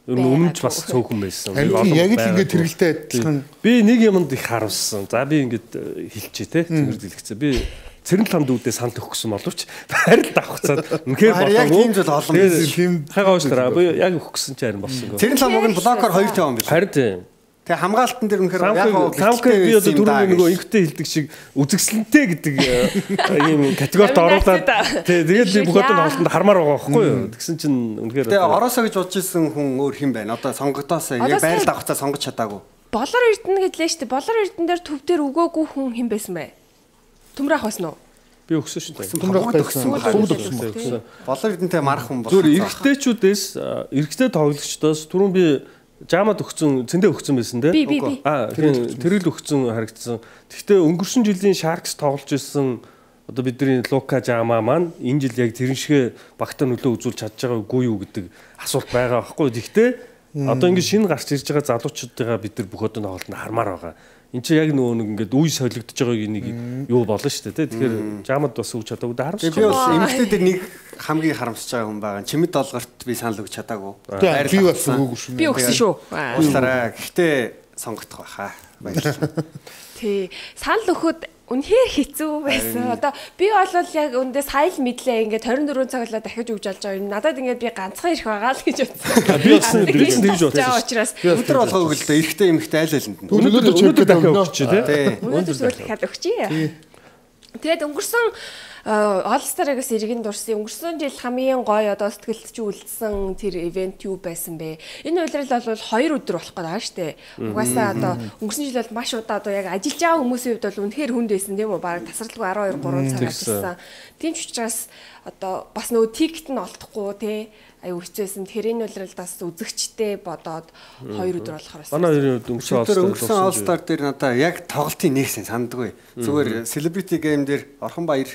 Өмнө ч бас цөөхөн байсан. Яг л ингээд тэрэлтэй адилхан. Би нэг юмд их харуулсан. За би ингээд хэлчихье те. Цэвэр дэлгэцээ. Би цэрэн ламд үүдээ санал өгсөн боловч байрал давхцаад үнэхээр болоогүй. Тийм хайгаа уушлаа. Би яг өгсөн ч харин болсон. Цэрэн ламыг нь блокоор хоёр таван биш. Харин тийм. Тэгээ хамгаалтан дээр үнэхээр яг хамгаалтан би одоо түрүүний нөгөө инхтэй хэлдэг шиг үзэсгэлэнтэй гэдэг ийм категорид оруулаад тий тэгээд би бүх одоо тоглолтод хармаар байгаа байхгүй юу. Тэгсэн чинь үнэхээр тэгээ ороосоо гэж бодож исэн хүн өөр хэн байна? Одоо сонгогдоосоо яг байрал давхцаа сонгож чадаагүй. Болор Эрдэнэ гэдлээ шүү дээ. Болор Эрдэнэ дээр төв дээр өгөөгүй хүн хэн байсан бэ? Төмрөх басна уу? Би өгсөн шүү дээ. Төмрөх байсан. Бүгд өгсөн. Болор Эрдэнэтэй марах хүн болсон. Зүгээр эрэгтэйчүүдээс эрэгтэй тоглогчдоос түрүүн би жамад өгсөн, цэндээ өгсөн байсан те. Аа, тэрэл өгсөн харагдсан. Гэхдээ өнгөрсөн жилийн Sharks тоглож ирсэн одоо бидний Лука Жама маань энэ жил яг тэрэн шиг багтаа нөлөө үзүүлж чадж байгаагүй юу гэдэг асуулт байгаа байхгүй. Гэхдээ одоо ингэ шинэ гарч ирж байгаа залуучуудаа бид нар бүх одоо тоглолтод хармаар байгаа. Энд чи яг нөгөө нэг ингээд үе солигдож байгааг нэг юу болно шүү дээ. Тэгэхээр жамад бас өгч чадаагүй харамсаж. Би бас эмэгтэй дээр нэг хамгийн харамсаж байгаа хүн байгаа. Чимэд долгорт би санал өгч чадаагүй. Би бас өгөөгүй шүү. Би өгсөн шүү. Уушлаарай. Гэхдээ сонгогдох байхаа. Баярлалаа. Тий. Санал өгөхөд үнэхээр хэцүү байсан. Одоо би бол яг өндөө сая л мэдлээ ингээд хорин дөрвөн цаг л дахиж өгж алж байгаа юм. Надад ингээд би ганцхан ирэх байгаа л гэж бодсон. Би ч би ч тэгж бодсон. Учраас өдөр болгоог л дээ. Эрэгтэй эмэгтэй айл айлнд нь. Өнөөдөр өнөөдөр дахиад өгч тий. Өнөөдөр зөвхөн дахиад өгчий. Тэгээд өнгөрсөн All Star-аас иргэн дурсан өнгөрсөн жил хамгийн гоё одоо сэтгэлд чи үлдсэн тэр ивент юу байсан бэ? Энэ үйлрэл бол хоёр өдөр болох гэдэг шүү дээ. Угаасаа одоо өнгөрсөн жил бол маш удаа одоо яг ажиллаж байгаа хүмүүсийн хувьд бол үнэхээр хүнд байсан тийм үү? Бараг тасралтгүй12 3 цаг ажилласан. Тийм ч учраас одоо бас нөгөө тикет нь олдохгүй тий аюу хэцүүсэн. Тэгэхээр энэ үйлрэл бас үзэгчтэй бодоод хоёр өдөр болохоор байсан. Манай хоёрын өнгөрсөн All Star дээр надаа яг тоглолтын нэгсэн сандаггүй. Зүгээр Celebrity Game дээр Орхон Баяр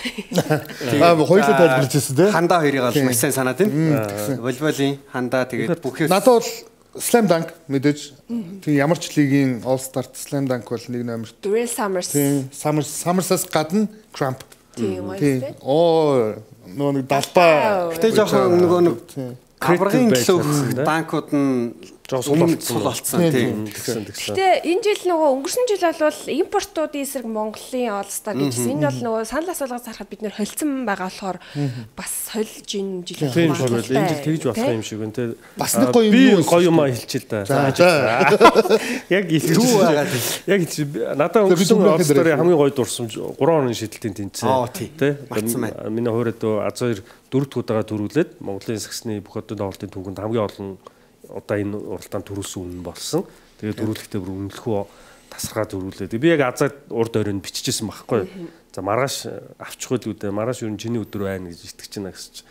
Аа хоёулаа тайлбарлаж ирсэн тий. Хандаа хоёрыг бол маш сайн санаад байна. Волейболын хандаа тэгээд бүхээс надад бол Slam Dunk мэдээж тийм ямар ч лигийн All Star Slam Dunk бол нэг номер. Dual Summers. Тийм Summers Summers-аас гадна Cramp. Тийм үү. Оо нөгөө нэг далбаа. Гэтэ жоохон нөгөө нэг аврагын төлөв банкуд нь жоохон сул болсон тийм тэгсэн тэгсэн. Гэтэ энэ жил нөгөө өнгөрсөн жил бол импортуудын эсрэг Монголын All Star гэжсэн. Энэ бол нөгөө санал асуулгаас харахад бид нэр холцсон байгаа болохоор бас холж энэ жил тийм шүү дээ. Энэ жил тэгж болох юм шиг байна те. Бас нэг гоё юм гоё юм хэлчихэл та. Яг илүү байгаа. Яг надад өнгөрсөн All Star-ын хамгийн гоё дурсамж гурван хоногийн шидэлтийн тэнцээ. Тэ. Миний хувьд аз хоёр дөрөвд удаага төрүүлээд Монголын сагсны бүх одоо тоглолтын түүхэнд хамгийн олон одоо энэ уралдаанд төрүүлсэн үнэн болсон. Тэгээд төрүүлэхдээ бүр үнэлэхүү тасаргаа төрүүлээд. Би яг азад урд оройн биччихсэн байхгүй. За маргааш авчих үйл үдэ маргааш юу чиний өдөр байна гэж итгэж байна гэсч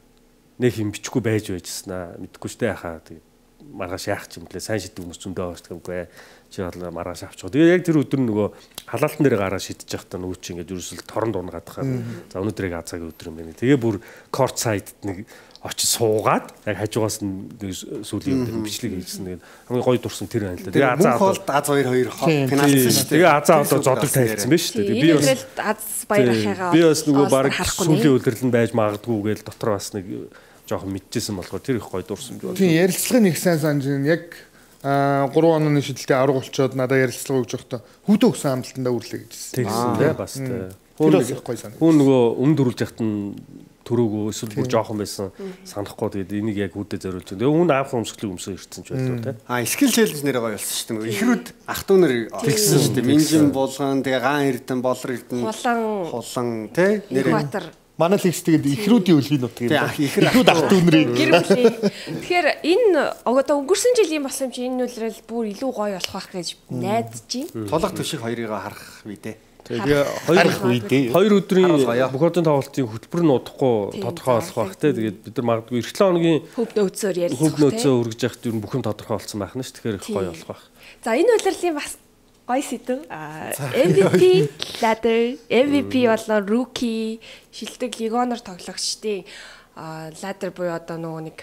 нэг юм бичихгүй байж байжсэн аа. Мэдхгүй штэ яхаа. Тэгээд маргааш яах ч юм блэ сайн шидэг хүмүүс зөндөө байгаа штэ үгүй. Чи бол маргааш авчих. Тэгээд яг тэр өдөр нөгөө халаалтан дээр гараа шидэж явахдаа нөгөө чи ингээд ерөөсөл торон дуунгаад хаа. За өнөөдөр яг азаагийн өдөр юм байна. Тэгээ бүр корт сайдд нэг очиж суугаад яг хажуугаас нь сүүлийн өдөр бичлэг хийсэн. Тэгээд хамгийн гоё дурсан тэр байна л да. Тэгээ азаа бол аз хоёр хоёр финалсан шүү дээ. Тэгээ азаа одоо зодол тавьчихсан байна шүү дээ. Би бас аз баяр ахыгаа. Би бас нөгөө баг сүүлийн өдрөл нь байж магадгүй гээл дотор бас нэг жоохон мэдчихсэн болохоор тэр их гоё дурсан байна. Тийм ярилцлагын их сайн санаж байна. Яг гурван оны шидэлтийн авраг болчоод надад ярилцлага өгж явахдаа хүүдөө өгсөн амлалтандаа үрлээ гэжсэн. Тэгсэн тий бас тий. Хүн нөгөө өмнө дөрүүлж яхад нь төрөөгөө эсвэл бүр жоохон байсан санахгүй тэгээд энийг яг хүүдээ зориулж байна. Тэгээ хүн аав хөмсгөлөг өмсөө ирсэн ч байлгүй тий. Аа скил челленж нэрээ гоё болсон шүү дээ. Ихрүүд ах дүү нар тэгсэн шүү дээ. Минжин болгон тэгээ гаан эрдэн болор эрдэн хулан тий нэрээ манай лекс тэгээд ихрүүдийн үлгийн нутг юм. Ихрүүд ах дүү нарын гэр бүлийн. Тэгэхээр энэ одоо өнгөрсөн жилийн болсон юм чи энэ үлрэл бүр илүү гоё болох байх гэж найдаж байна. Тулах төшиг хоёрыг харах үе дээ. Тэгээ хоёр үедээ хоёр өдрийн бүх одон тоглолтын хөтөлбөр нь удахгүй тодорхой болох байх те. Тэгээд бид нар магадгүй эх седийн хоногийн хөв нөөцөөр ярилцах хөв нөөцөө үргэж явахд ер нь бүхэн тодорхой болсон байх нь ш. Тэгэхээр их гоё болох байх. За энэ үлрэлийн бас гоё сэдв. эм ви пи ladder эм ви пи болон rookie шилдэг лигонор тоглогчдын ladder буюу одоо нөгөө нэг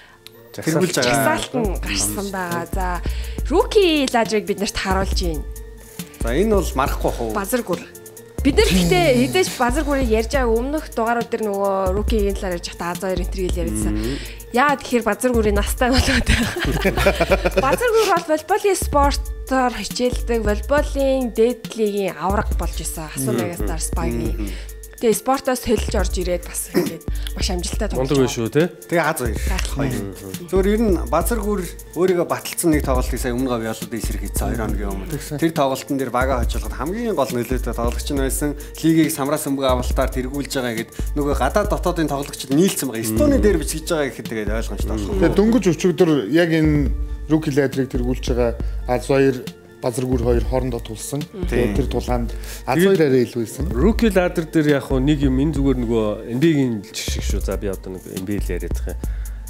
тэргүүлж байгаа жагсаалтан гарсан байгаа. За rookie ladder-ыг бид нарт харуулж байна. За энэ бол марахгүй хөө. Базаргүр. Бид нар гэхдээ хэдэж базар гүрийг ярьж байгаа өмнөх дугаарууд дээр нөгөө рукигийн талаар ярьж байхдаа Аз хоёр энтрийг ярьсан. Яагаад тэгэхээр базар гүрийн настай болоод байгаа. Базар гүр бол волейболын спортоор хичээлдэг, волейболын дээд лигийн авраг болж исэн. Асуумагаас Stars Spy-гийн. Тэгээ спортоос солилж орж ирээд бас ингээд маш амжилттай тоглож байгаа шүү те. Тэгээ Аз хоёр. Зүгээр ер нь базар гүр өөрийгөө баталсан нэг тоглолтыг сая өмнө говь ялууд эсрэг хийсэн хоёр хоногийн өмнө. Тэр тоглолтын дээр бага хожуулахад хамгийн гол нөлөөтэй тоглогч нь байсан. Лигийг самраа сүмбэг авалтаар тэргүүлж байгаа гэд нөгөө гадаад дотоодын тоглогчид нийлцсэн байгаа. Эстоны дээр бичиж байгаа гэхэд тэгээд ойлгомжтой болох. Тэгээ дөнгөж өчигдөр яг энэ руки лайдрыг тэргүүлж байгаа Аз хоёр базар гүр хоёр хоорондоо тулсан. Тэгээд тэр тулаанд Аз хоёр арай илүү байсан. Руки ладер дээр яг хуу нэг юм энэ зүгээр нөгөө эн би ийн шиг шүү. За би одоо нэг эн би л яриад байгаа юм.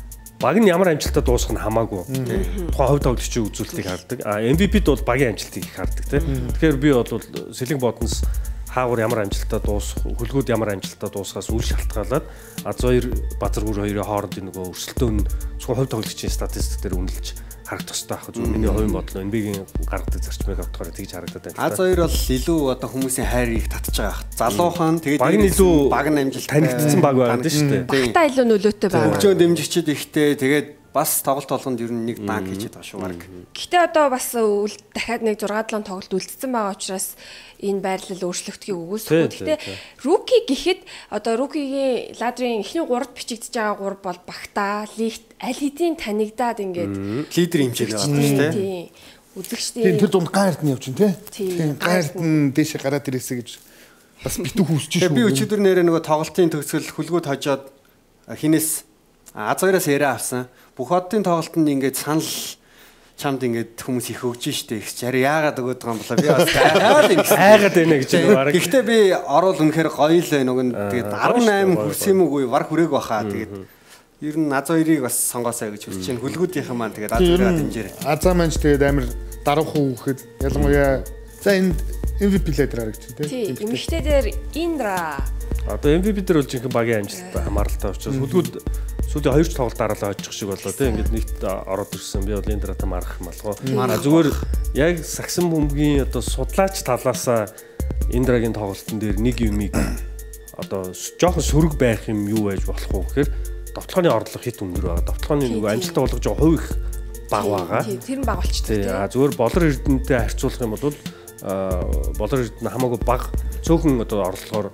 Баг нь ямар амжилттай дуусах нь хамаагүй. Тухайн хувь тоглогчийн үзүүлэлтийг хардаг. А эм ви пид бол багийн амжилтыг их хардаг тийм. Тэгэхээр би бол Сэлэнг Боднос хаагур ямар амжилттай дуусах, хөлгүүд ямар амжилттай дуусахаас үл шалтгаалаад Аз хоёр базар гүр хоёрын хоорондын нөгөө өрсөлдөөн нь зөвхөн хувь тоглогчийн статистик дээр үнэлж харагдах хэрэгтэй байх. Зөв миний хувийн бодлоо эн бигийн гаргадаг зарчмыг авдахаар тэгж харагдаад байна. Аз хоёр бол илүү одоо хүмүүсийн хайрыг татж байгаа. Залуухан тэгээд баг нь илүү баг нь амжилт танигдсан баг байгаад шүү дээ. Багтаа илүү нөлөөтэй байгаа. Хөгжөө дэмжигчид ихтэй тэгээд бас тоглолт болгонд ер нь нэг данк хийчихэд байгаа шүү баг. Гэхдээ одоо бас дахиад нэг шесть семь тоглолт үлдсэн байгаа учраас энэ байрлал өөрчлөгдөхийг үгүйсэхгүй. Гэхдээ руки гэхэд одоо рукигийн ладрын эхний гурд бичигдэж байгаа гур бол багтаа лигт аль хэдийн танигдаад ингээд лидер хэмжээний байна шүү дээ. Үзэгчдийн тэр дунд гайрд нь явж байна тий. Гайрд нь дээшээ гараад ирээсэ гэж бас битүү хүсэж шүү. Би өчигдөр нэрээ нөгөө тоглолтын төгсгөл хөлгүүд хожоод хинээс Аз хоёроос яриа авсан. Бүх оддын тоглолтод ингээд санал чамд ингээд хүмүүс их өгж штэ их чар яагаад өгöd байгаа юм болоо би бас хайгаад юм хайгаад байна гэж байна. Гэхдээ би орол үнэхээр гоё л нөгөө тэгээд дөрвөн хүрс юм уу вар хүрээг баха тэгээд ер нь Аз хоёрыг бас сонгоосаа гэж хүсэж байна. Хөлгүүдийнхэн маань тэгээд Аз хоёроо дэмжээрэй. Азаа маань ч тэгээд амар даруухан хүүхэд ялангуяа за энэ эм ви пи лайдер харагдчих тий. Тий, эмэгтэй дээр Индра. Одоо эм ви пи дээр бол жинхэнэ багийн амжилттай хамааралтай учраас хөлгүүд сүүлийн хоёр ч тоглолт дараалал очих шиг болоо тийм ингээд нэгт ороод ирсэн. Би бол Индратаа марах юм болгоо. Зүгээр яг сагсан бөмбөгийн одоо судлаач талаасаа Индрагийн тоглолтын дээр нэг юмыг одоо жоохон сөрөг байх юм юу байж болох уу гэхээр довтлооны орлого хит өндөр байгаа. Довтлооны нөгөө амжилттай болгож байгаа хувь их бага байгаа. Тийм тэр нь бага болчихсон тийм. А зүгээр болор эрдэнэтэй харьцуулах юм бол болор эрдэнэ хамаагүй бага цөөхөн одоо орлогоор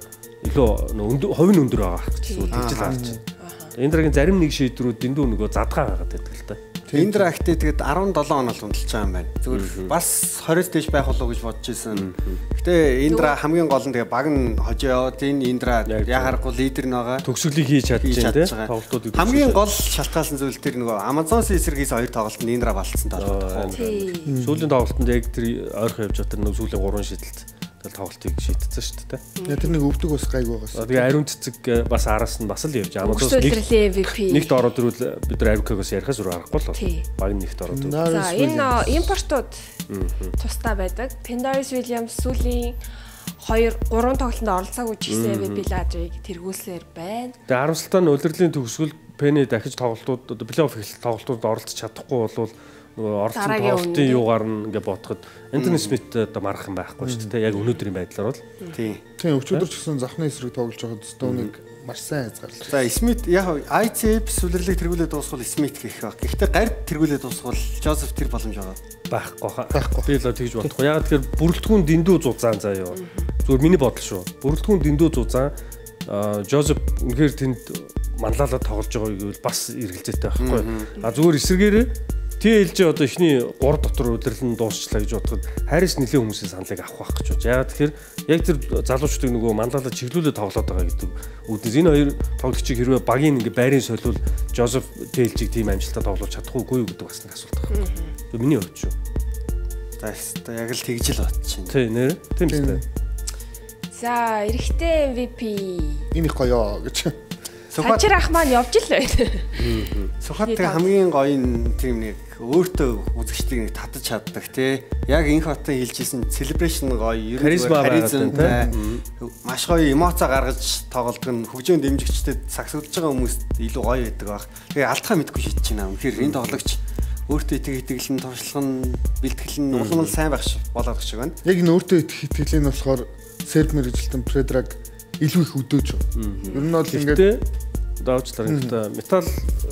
илүү хувь нь өндөр байгаа гэж тэгж л харж байна. Индрагийн зарим нэг шийдвэрүүд дэндүү нөгөө задгаа байгаад байдаг л та. Индра ихтэй тэгээд десет сем онол хөндлөж байгаа юм байна. Зүгээр бас двадцать дэж байх болов гэж бодож ирсэн. Гэтэ Индра хамгийн гол нь тэгээд баг нь хожоо. Энэ Индра яхахгүй лидер нь байгаа. Төгсгөлийг хийж чадчихжээ тийм. Тоглолтуудыг хамгийн гол шалтгаалсан зүйл тэр нөгөө Amazon-с эсрэгээс хоёр тоглолтод Индра балцсан тоглолт. Сүүлийн тоглолтод яг тэр ойрхон явж байгаа тэр нөгөө сүүлийн гурван шийдэлт тоглолтыг шийдсэн шүү дээ. Яг тэр нэг өвдөг бас гайг байгаас. Тэгээ ариун цэцэг бас араас нь бас л явж байгаа. Амазоос нэг нэгт ороод ирвэл бид нар Арикагоос ярихаас өөр аргагүй л байна. Баг нэгт ороод ирвэл. За энэ импортууд тусдаа байдаг. Pendaris Williams сүүлийн хоёр гурван тоглолтод оролцоогүй ч гэсэн эм ви пи ладрыг тэргүүлсээр байна. Тэгээ харамсалтай нь улирлын төгсгөл Penny дахиж тоглолтууд одоо плей-офф эхлэл тоглолтууд оролцож чадахгүй болвол нөгөө оролцсон тоглолтын юугаар нь ингээ бодоход Антони Смит одоо марах юм байхгүй шүү дээ. Яг өнөөдрийн байдлаар бол. Тийм. Тийм өчигдөр ч гэсэн завхны эсрэг тоглож байгаа Стоуныг маш сайн хязгаарлаж. За Смит яг ай си эф сүлэрлийг тэргүүлээд дуусгал Смит гэх баг. Гэхдээ гард тэргүүлээд дуусгал Жозеф тэр боломж байгаа. Байхгүй байхгүй. Би л тэгж бодохгүй. Яг тэгэхээр бүрэлдэхүүн дэндүү зузаан заа юу. Зүгээр миний бодол шүү. Бүрэлдэхүүн дэндүү зузаан Жозеф үнэхээр тэнд манлайлаад тоглож байгаа гэвэл бас эргэлзээтэй байхгүй. А зүгээр эсэргээрээ Тэ хэлж одоо эхний гур дотор удирлан дуусчлаа гэж бодоход хайрс нэлээд хүмүүсийн саналыг авах байх гэж байна. Яг тэгэхээр яг тэр залуучдыг нөгөө манлайлаад чиглүүлээд тоглоод байгаа гэдэг үүднээс энэ хоёр тоглогчийг хэрвээ багийн ингээ байрын солиул Жозеф Тэ хэлжийг тийм амжилтад тоглуулж чадахгүй юу гэдэг бас нэг асуулт байна. Тэр миний хувьд шүү. За яг л тэгж л бодчих. Тийм нэр тийм үү. За эрэгтэй эм ви пи энэ их гоё гэж. Сачир ах маань явж л байна. Сухат тэгээ хамгийн гоё нь тийм нэг өөртөө үзэгчдийг нэг татаж чаддаг тий. Яг инх хотын хэлжсэн celebration гоё, ер нь харизмтай маш гоё эмоцоо гаргаж тоглодог нь хөгжөөн дэмжигчдэд сагсуулж байгаа хүмүүст илүү гоё байдаг баг. Тэгээ алдхаа мэдгүй шийдэж байна. Үнэхээр энэ тоглогч өөртөө итгэ итгэлэн туршлага нь бэлтгэл нь улам сайн байх болоод шиг байна. Яг энэ өөртөө итгэ итгэлэн болохоор серб мэрэгчлэн Предраг илүү их өдөөж. Ер нь бол ингээд даавчлаар ингээд металл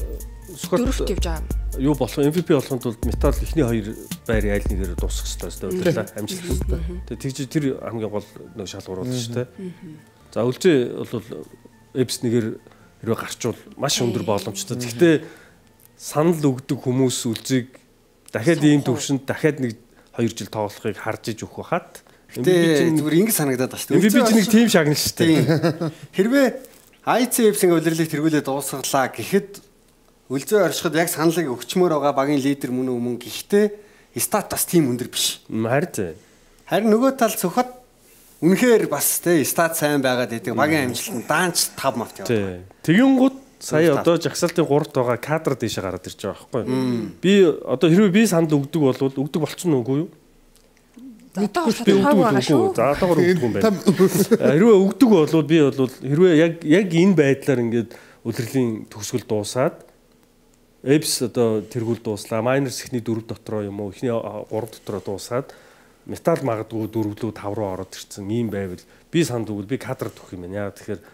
дөрөвт явж байгаа. Юу болох эм ви пи болохын тулд металл ихний хоёр байрын аль нэгээр дуусах хэрэгтэй удирдлаа амжилттай. Тэгээ тэгж тэр хамгийн гол нэг шалгуур болж шүү дээ. За үлжээ бол эпс нэгээр хэрвээ гарчвал маш өндөр боломжтой. Гэхдээ санал өгдөг хүмүүс үлзийг дахиад ийм төвшөнд дахиад нэг хоёр жил тоглохыг харж иж өгөх хат. Гэтэ зүгээр ингэ санагдаад байна шүү дээ. эм ви пи нэг тим шагнал шүү дээ. Хэрвээ ай си эф-ийн удирдлыг тэргүүлээ дуусгалаа гэхэд үлзээ оршиход яг саналыг өгчмөр байгаа багийн лидер мөн өмнө гэхдээ статус тийм өндөр биш. Харин зэ. Харин нөгөө тал цохот үнэхээр бас те стат сайн байгаад байдаг. Багийн амжилтанд даанч тав мавт яваад. Тэгин гут сая одоо жагсаалтын гуравт байгаа кадр дэше гараад ирж байгаа байхгүй. Би одоо хэрвээ би санал өгдөг болвол өгдөг болчихно үгүй юу? Одоо би өгдөг байгаа шүү. За одоогор өгдөг юм байна. Хэрвээ өгдөг болвол би бол хэрвээ яг яг энэ байдлаар ингээд удирдлийн төгсгөл дуусаад эпс одоо тэргүүл дууслаа. Майнерс ихний дөрөв дотроо юм уу? Ихний гурав дотроо дуусаад металл магадгүй дөрөв лөө тав руу ороод ирсэн. Ийм байвал би санд өгвөл би кадрт өгөх юм байна. Яг тэгэхээр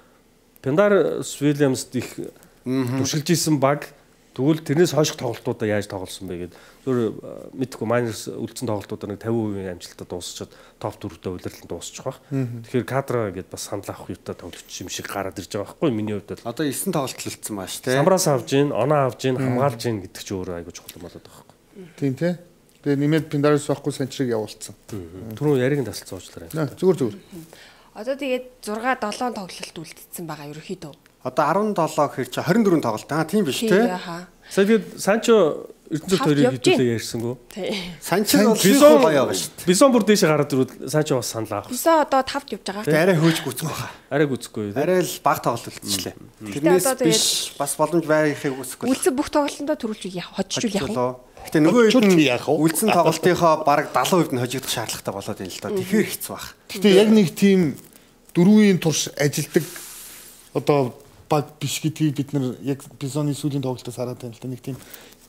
Пендар Уильямс их туршилж исэн баг тэгвэл тэрнээс хойших тоглолтуудаа яаж тоглосон бэ гэдэг. Зөв мэдхгүй Майнерс үлдсэн тоглолтуудаа нэг тавин хувийн амжилттай дуусчаад топ дөрөвдөө удирдлан дуусчих واخ. Тэгэхээр кадра гэдээ бас санал авах юутай тоглогч юм шиг гараад ирж байгаа байхгүй миний хувьд бол. Одоо девять тоглолт үлдсэн маш тий. Самраас авж гин, оноо авж гин, хамгаалж гин гэдэг чи өөрөө айгуу чухал болоод байгаа байхгүй. Тийм тий. Тэгээ нэмээд Пендарс байхгүй санчрыг явуулсан. Түрүү яриг нь тасалсан уучлаарай. Зүгээр зүгээр. Одоо тэгээд шесть долоон тоглолт үлдсэн байгаа ерөөхдөө. Одоо десεπτоо гэхэр чи двадцать четыре тоглолт аа тийм биш тий. Сая тэгээд Санчо Эрдэнэт хоёрыг хэдүүлээ ярьсангүй. Тий. Санчо бол бison гоё байгаа шүү дээ. Бison бүр дээшээ гараад ирвэл Санчо бас санал авах. Бison одоо тавд явж байгаа. Тэгээ арай хөөж гүцэх баха. Арай гүцэхгүй. Арай л баг тоглолт үлдчихлээ. Тэрнээс биш бас боломж байхыг үсэхгүй. Үлдсэн бүх тоглолтондоо төрүүлж яах, хожижүүл яах. Гэтэ нөгөө хэд нь үлдсэн тоглолтынхоо бараг семьдесят percent нь хожигдох шаардлагатай болоод байна л доо. Тэгэхээр хэцүү баг. Гэтэ яг нэг тийм дөрвийн турш ажилдаг одоо баг биш гэдгийг бид нар яг Бисоны сүүлийн тоглолтоос хараад байна л да. Нэг тийм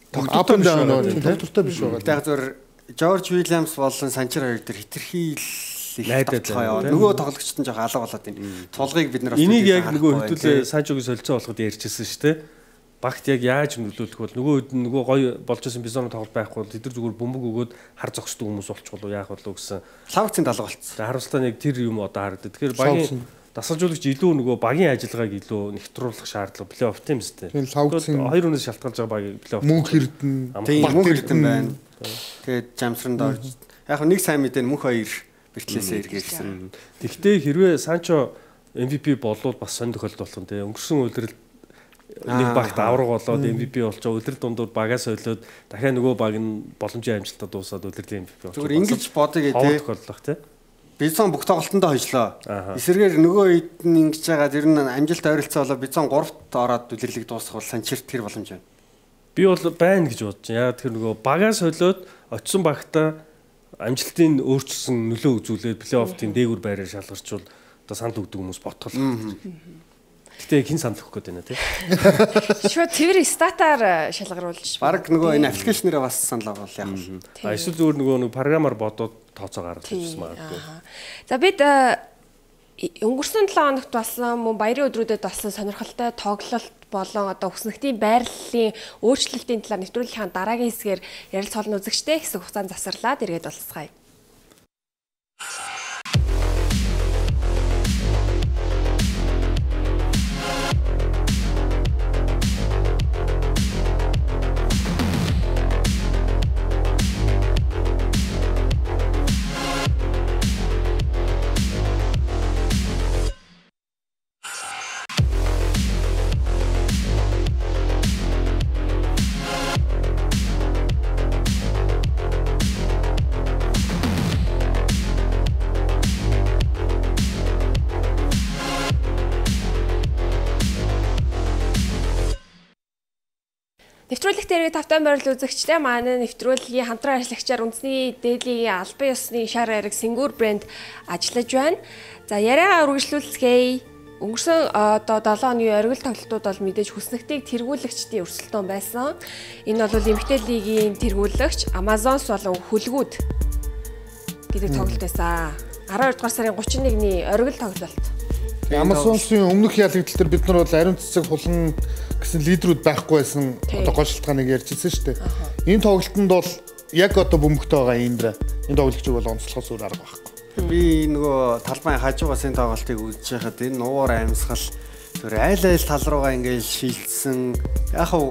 up and down тоглолттой биш байгаа. Яг зөв Жорж Уильямс болон Санчер хоёр дээр хитрхий л найдаад байгаа. Нөгөө тоглогчд нь жоох алга болоод байна. Тулгыг бид нар бас энийг яг нөгөө хэдүүлээ Санчогийн солилцоо болоход ярьжсэн шүү дээ. Багт яг яаж нөлөөлөх бол нөгөө хэд нөгөө гоё болж байсан Бисоны тоглолт байхгүй бол тэд нар зүгээр бөмбөг өгөөд хар зогсдог хүмүүс болчих болов яах болов гэсэн. Лавцын далга болцсон. Харуултаа яг тэр юм одоо харагдав. Тэгэхээр багийн дасгалжуулагч илүү нөгөө багийн ажиллагааг илүү нэгтруулах шаардлага плей-офф тийм үстэй. Хоёр хүнээс шалтгаалж байгаа багийг плей-офф. Мөнх Эрдэнэ, Мөнх Эрдэнэ байна. Тэгээд Жамсранд орж яг нэг сайн мэдээ Мөнх хоёр бэртлээсээ эргээсэн. Тэгвэл хэрвээ Санчо эм ви пи болвол бас сонь тохиолдол болох нь тийм өнгөрсөн үеэр нэг багт авраг болоод эм ви пи болчоо өдөр дундуур багаас солиод дахиад нөгөө баг нь боломжийн амжилтад дуусаад өдөрлийн эм ви пи болчихсон. Зүгээр ингэж бодъё гэдэг тохиолдлох тийм. Бизон бүх тоглолтондоо хожлоо. Эсвэргээр нөгөө хэд нь ингэж байгаа тэр нь амжилт ойролцоо болоо Бизон гуравт ороод үлрэлийг дуусгах бол Санчер тэр боломж байна. Би бол байна гэж бодож байна. Яг тэр нөгөө багаас солиод очисон багтаа амжилтын өөрчлөсөн нөлөө үзүүлээд плей-оффын дээгүүр байраар шалгарчвал одоо санд өгдөг хүмүүс ботгол. Гэтэ хин санд өгөх гээд байна тий. Шууд цэвэр статаар шалгаруулж. Бараг нөгөө энэ аппликейшнээрээ бас санал авал яах вэ? А эсвэл зүгээр нөгөө нэг програмаар бодоод тооцоо гаргаж ирсэн магадгүй. За бид өнгөрсөн семь хоногт болсон мөн баярын өдрүүдэд болсон сонирхолтой тоглолт болон одоо хүснэгтийн байрлалын өөрчлөлтийн талаар нэвтрүүлгийн дараагийн хэсгээр ярилцлагын үзэгчтэй хэсэг хугацаанд засварлаад эргээд уулзцгаая. Нэвтрүүлэгт ирэх тавтай морил үзэгчтэй манай нэвтрүүлгийн хамтран ажиллагчаар үндэсний дээдлийн албан ёсны шар ариг Сингур брэнд ажиллаж байна. За яриагаа үргэлжлүүлцгээе. Өнгөрсөн одоо долоо оны оргил тоглолтууд бол мэдээж хүснэгтийг тэргүүлэгчдийн өрсөлдөөн байсан. Энэ бол эмэгтэй лигийн тэргүүлэгч Amazons болон Хүлгүүд гэдэг тоглолт байсан. арван дугаар сарын гучин нэгний оргил тоглолт. Амазонсын өмнөх ялагдал дээр бид нар бол ариун цэцэг хулан гэсэн лидерүүд байхгүй байсан одоо гол шалтгааныг ярьж ирсэн шүү дээ. Энэ тоглолтод бол яг одоо бөмбөгтэй байгаа Индра. Энэ тоглогчийг бол онцлохоос өөр арга байхгүй. Би нөгөө талбайн хажуугаас энэ тоглолтыг үзэж байхад энэ нуур амьсгал зөв айл айл тал руугаа ингээд шилжсэн. Яг хав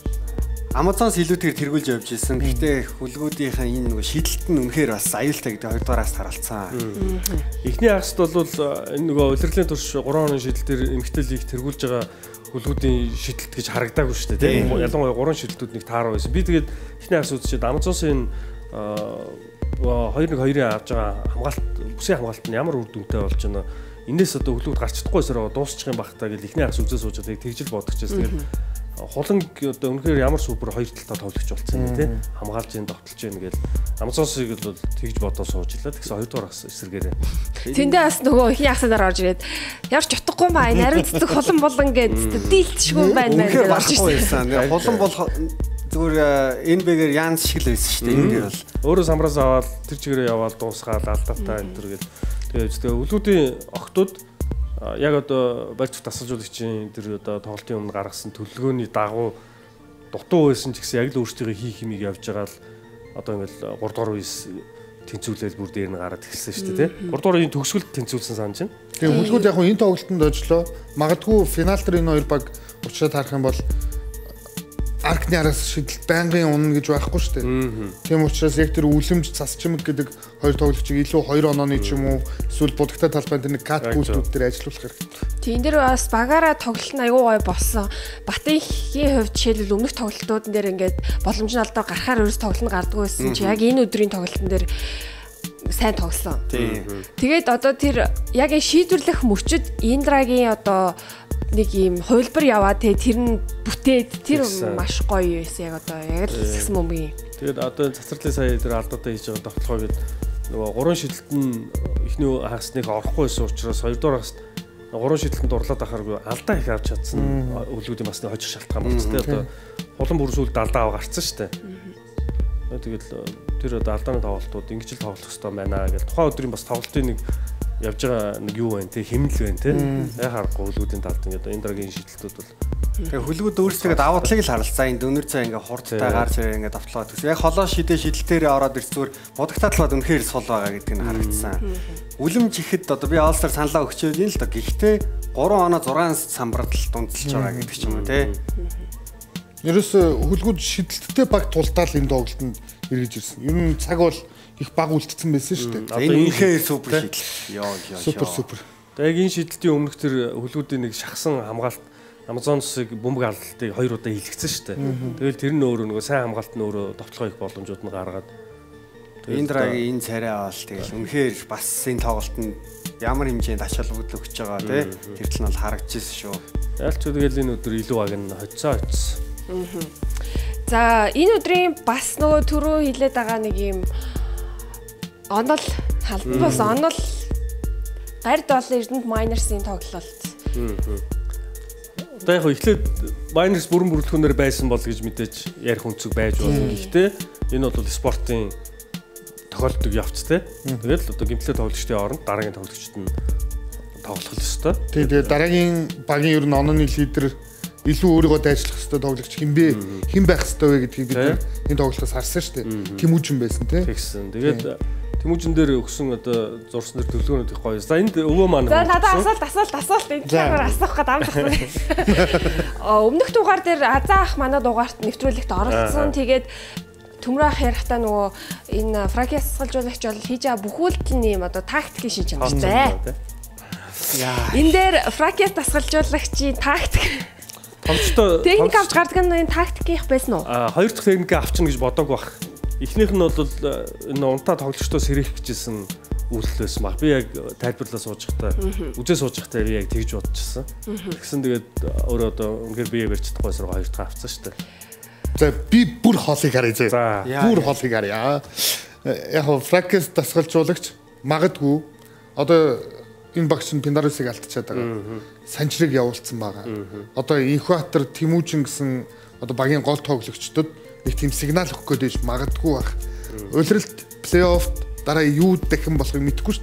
Амазонс илүүтэйгээр тэргүүлж явж ирсэн. Гэхдээ хүлгүүдийнхэн энэ нөгөө шийдэлт нь үнэхээр бас аюултай гэдэг хоёрдугаараас харалцсан. Эхний хагасд бол энэ нөгөө улирлын турш гурван хоногийн шийдэлтээр эмгтээлийг тэргүүлж байгаа хүлгүүдийн шийдэлт гэж харагдаагүй шүү дээ. Тийм. Ялангуяа гурван шийдэлтүүд нэг таараа байсан. Би тэгээд эхний хагас үзчихэд Амазонсын хоёр нэг хоёрын авж байгаа хамгаалт бүсийн хамгаалт нь ямар үр дүнтэй болж байна. Энээс одоо хүлгүүд гарч чадахгүйсээр дуусчих юм бах та гэж эхний хагас үзээ сууж байгаа тэгжил бодчихжээс тэгээд хулан одоо үнэхээр ямар супер хоёр талтай тоглогч болсон юм тий хамгаалж ийн тогтолж ийн гэж Амазонсыг бол тэгж бодоо суужилаа тэгсэн хоёрдугаар хагас эсэргээрээ тэндээ бас нөгөө ихний хагасаар орж ирээд ярч утгагүй маа энэ ариун цэцэг хулан болон гэж дийлтшгүй байна мэн гэж орж ирсэн. Хулан бол зүгээр эн бэгээр янз шиг л байсан шүү дээ. Энэ бол өөрөө самраас аваад тэр чигээрээ яваад дуусгаад алдартаа энэ төр гэж тэгээд үлгүүдийн огтуд яг одоо барьц тасалжуулагчийн тэр одоо тоглолтын өмнө гаргасан төлөвлөгөөний дагуу дутуу байсан ч гэсэн яг л өөрсдөө хийх хэмиг явж байгаа л одоо ингээл гурав дахь үеэс тэнцвүүлэл бүр дээр нь гараад эхэлсэн шүү дээ тий. гурав дахь үеийн төгсгөлд тэнцвүүлсэн санаж байна. Тэгээ хүлгүүд яг энэ тоглолтод очлоо. Магадгүй финал дээр энэ хоёр баг уучраад харах юм бол аркны араас шидэл байнгын унна гэж байхгүй шүү дээ. Тийм учраас яг тэр үлэмж цасчмаг гэдэг хоёр тоглогчийг илүү хоёр онооны ч юм уу эсвэл будагтай талбайд нэг кат гүйцүүд дээр ажиллуулах хэрэгтэй. Тийм дээр бас багаараа тоглолт нь аюу гой болсон. Батынхийн хувьд жишээлбэл өмнөх тоглолтууд дээр ингээд боломжны алдаа гарахаар ерөөс тоглолт нь гардггүй байсан чи яг энэ өдрийн тоглолтын дээр сайн тоглосон. Тэгээд одоо тэр яг энэ шийдвэрлэх мөчөд Индрагийн одоо нэг юм хувилбар яваа те тэр нь бүтээд тэр маш гоё байсан яг одоо яг л хэсэг мөмгийн. Тэгээд одоо цацралын сая тэр алдаатай хийж байгаа тогтолцоо гээд нөгөө гурван шидэлт нь эхний хагасныг орохгүй байсан учраас хоёрдугаар хагаст гурван шидэлтэнд дурлаад ахааргүй алдаа их авч чадсан өлгүүдийн бас нэг хожих шалтгаан болсон те одоо хулан бүрсүүлд алдаа ав гарцсан штэ. Тэгээд тэр одоо алдааны тоглолтууд ингэж л тоглох хэрэгтэй байна гэж тухайн өдрийн бас тоглолтын нэг явж байгаа нэг юу байна те хэмнэл байна те яг харахгүй хүлгүүдийн талд ингээд энэ дараагийн шийдэлтүүд бол тэгээ хүлгүүд өөрсдөө даваадлыг л харалцаа энэ дөнөр цай ингээд хурдтай гарч ирээ ингээд давтлаа гэсэн яг холоо шидэ шидэлтээр ороод ирс зүгээр будагтаа талбад үнэхээр сул байгаа гэдэг нь харагдсан. Үлэмж ихэд одоо би All-Star саналаа өгчөөд энэ л доо гэхдээ гурван оноо зургаан самбарт л дундалж байгаа гэдэг ч юм уу те. Ерөөсө хүлгүүд шидэлттэй баг тулдаал энэ тоглолтод эргэж ирсэн. Ер нь цаг бол их баг үлдсэн байсан шүү дээ. Одоо энэхээ супер шийдэл. Йоо ёо. Супер супер. Тэгээд яг энэ шийдэлтийн өмнөх тэр хүлгүүдийн нэг шахсан хамгаалт Амазонсыг бөмбөг алдалтыг хоёр удаа хийлгэсэн шүү дээ. Тэгэл тэр нь өөрөө нөгөө сайн хамгаалт нь өөрөө товтлогоо их боломжууд нь гаргаад Индрагийн энэ царай авал тэгэл үнэхээр бас энэ тоглолтод ямар хэмжээнд ач холбогдол өгч байгаа тий тэр тал нь бол харагдчихсэн шүү. Ялч тэгэл энэ өдөр илүү баг нь хоцоо очсон. За энэ өдрийн бас нөгөө түрүү хилээд байгаа нэг юм онол халбас онол гард бол Эрдэнэт Майнерсийн тоглолт. Одоо яг эхлээд Майнерс бүрэн бүрэлдэхүүнээр байсан бол гэж мэдээж ярих үнцэг байж болно. Гэхдээ энэ бол спортын тохиолддог явц те. Тэгэл одоо гимтлээ тоглогчдын оронд дараагийн тоглогчд нь тоглох ёстой. Тэгээд дараагийн багийн ер нь онооны лидер илүү өөрийгөө дайчлах ёстой тоглогч хинбэ хэн байх ёстой вэ гэдгийг бид энэ тоглолтоос харсан шүү дээ. Тэмүүжин байсан те. Тэгсэн. Тэгээд Тэмүүжин дээр өгсөн одоо зурсан дээр төлөвлөгөөнүүд их гоё. За энд өвөө маань. За надад асуулт асуулт асуулт энэ цагаар асуух гээд амлах. Өмнөх дугаар дээр Азаах манай дугаарт нэвтрүүлэгт оролцсон. Тэгээд Төмрөх ярихтаа нөгөө энэ Франкис тасгалжуулагч бол хийж байгаа бүх үйлдэл нь юм одоо тактикийн шинж чанартай. Яа. Энэ дээр Франкис тасгалжуулагчийн тактик томчтой техник авч гардаг нь энэ тактик их байсан уу? А хоёр дахь техник авчихна гэж бодоагүй бах. Эхнийх нь бол энэ унтаа тоглогчдоос хэрэг гэжсэн үйлдэл байсан баг. Би яг тайлбарлаа сууж байхдаа үзээ сууж байхдаа би яг тэгж бодчихсон. Тэгсэн тэгээд өөрөө одоо үнээр бие барьж чадахгүйсээр хоёр дахь авцсан шүү дээ. За би бүр хоолыг харъя зөө. Бүр хоолыг харъя. Яг Франкис тасгалжуулагч магадгүй одоо энэ багш нь Пиндарусыг алдчихад байгаа. Санчрыг явуулсан байгаа. Одоо Инхватер Тэмүүжин гэсэн одоо багийн гол тоглогчдод нэг тийм сигнал өгөх гээд байж магадгүй байх. Улиралд плей-оффт дараа юу дахин болохыг мэдэхгүй шүү дээ.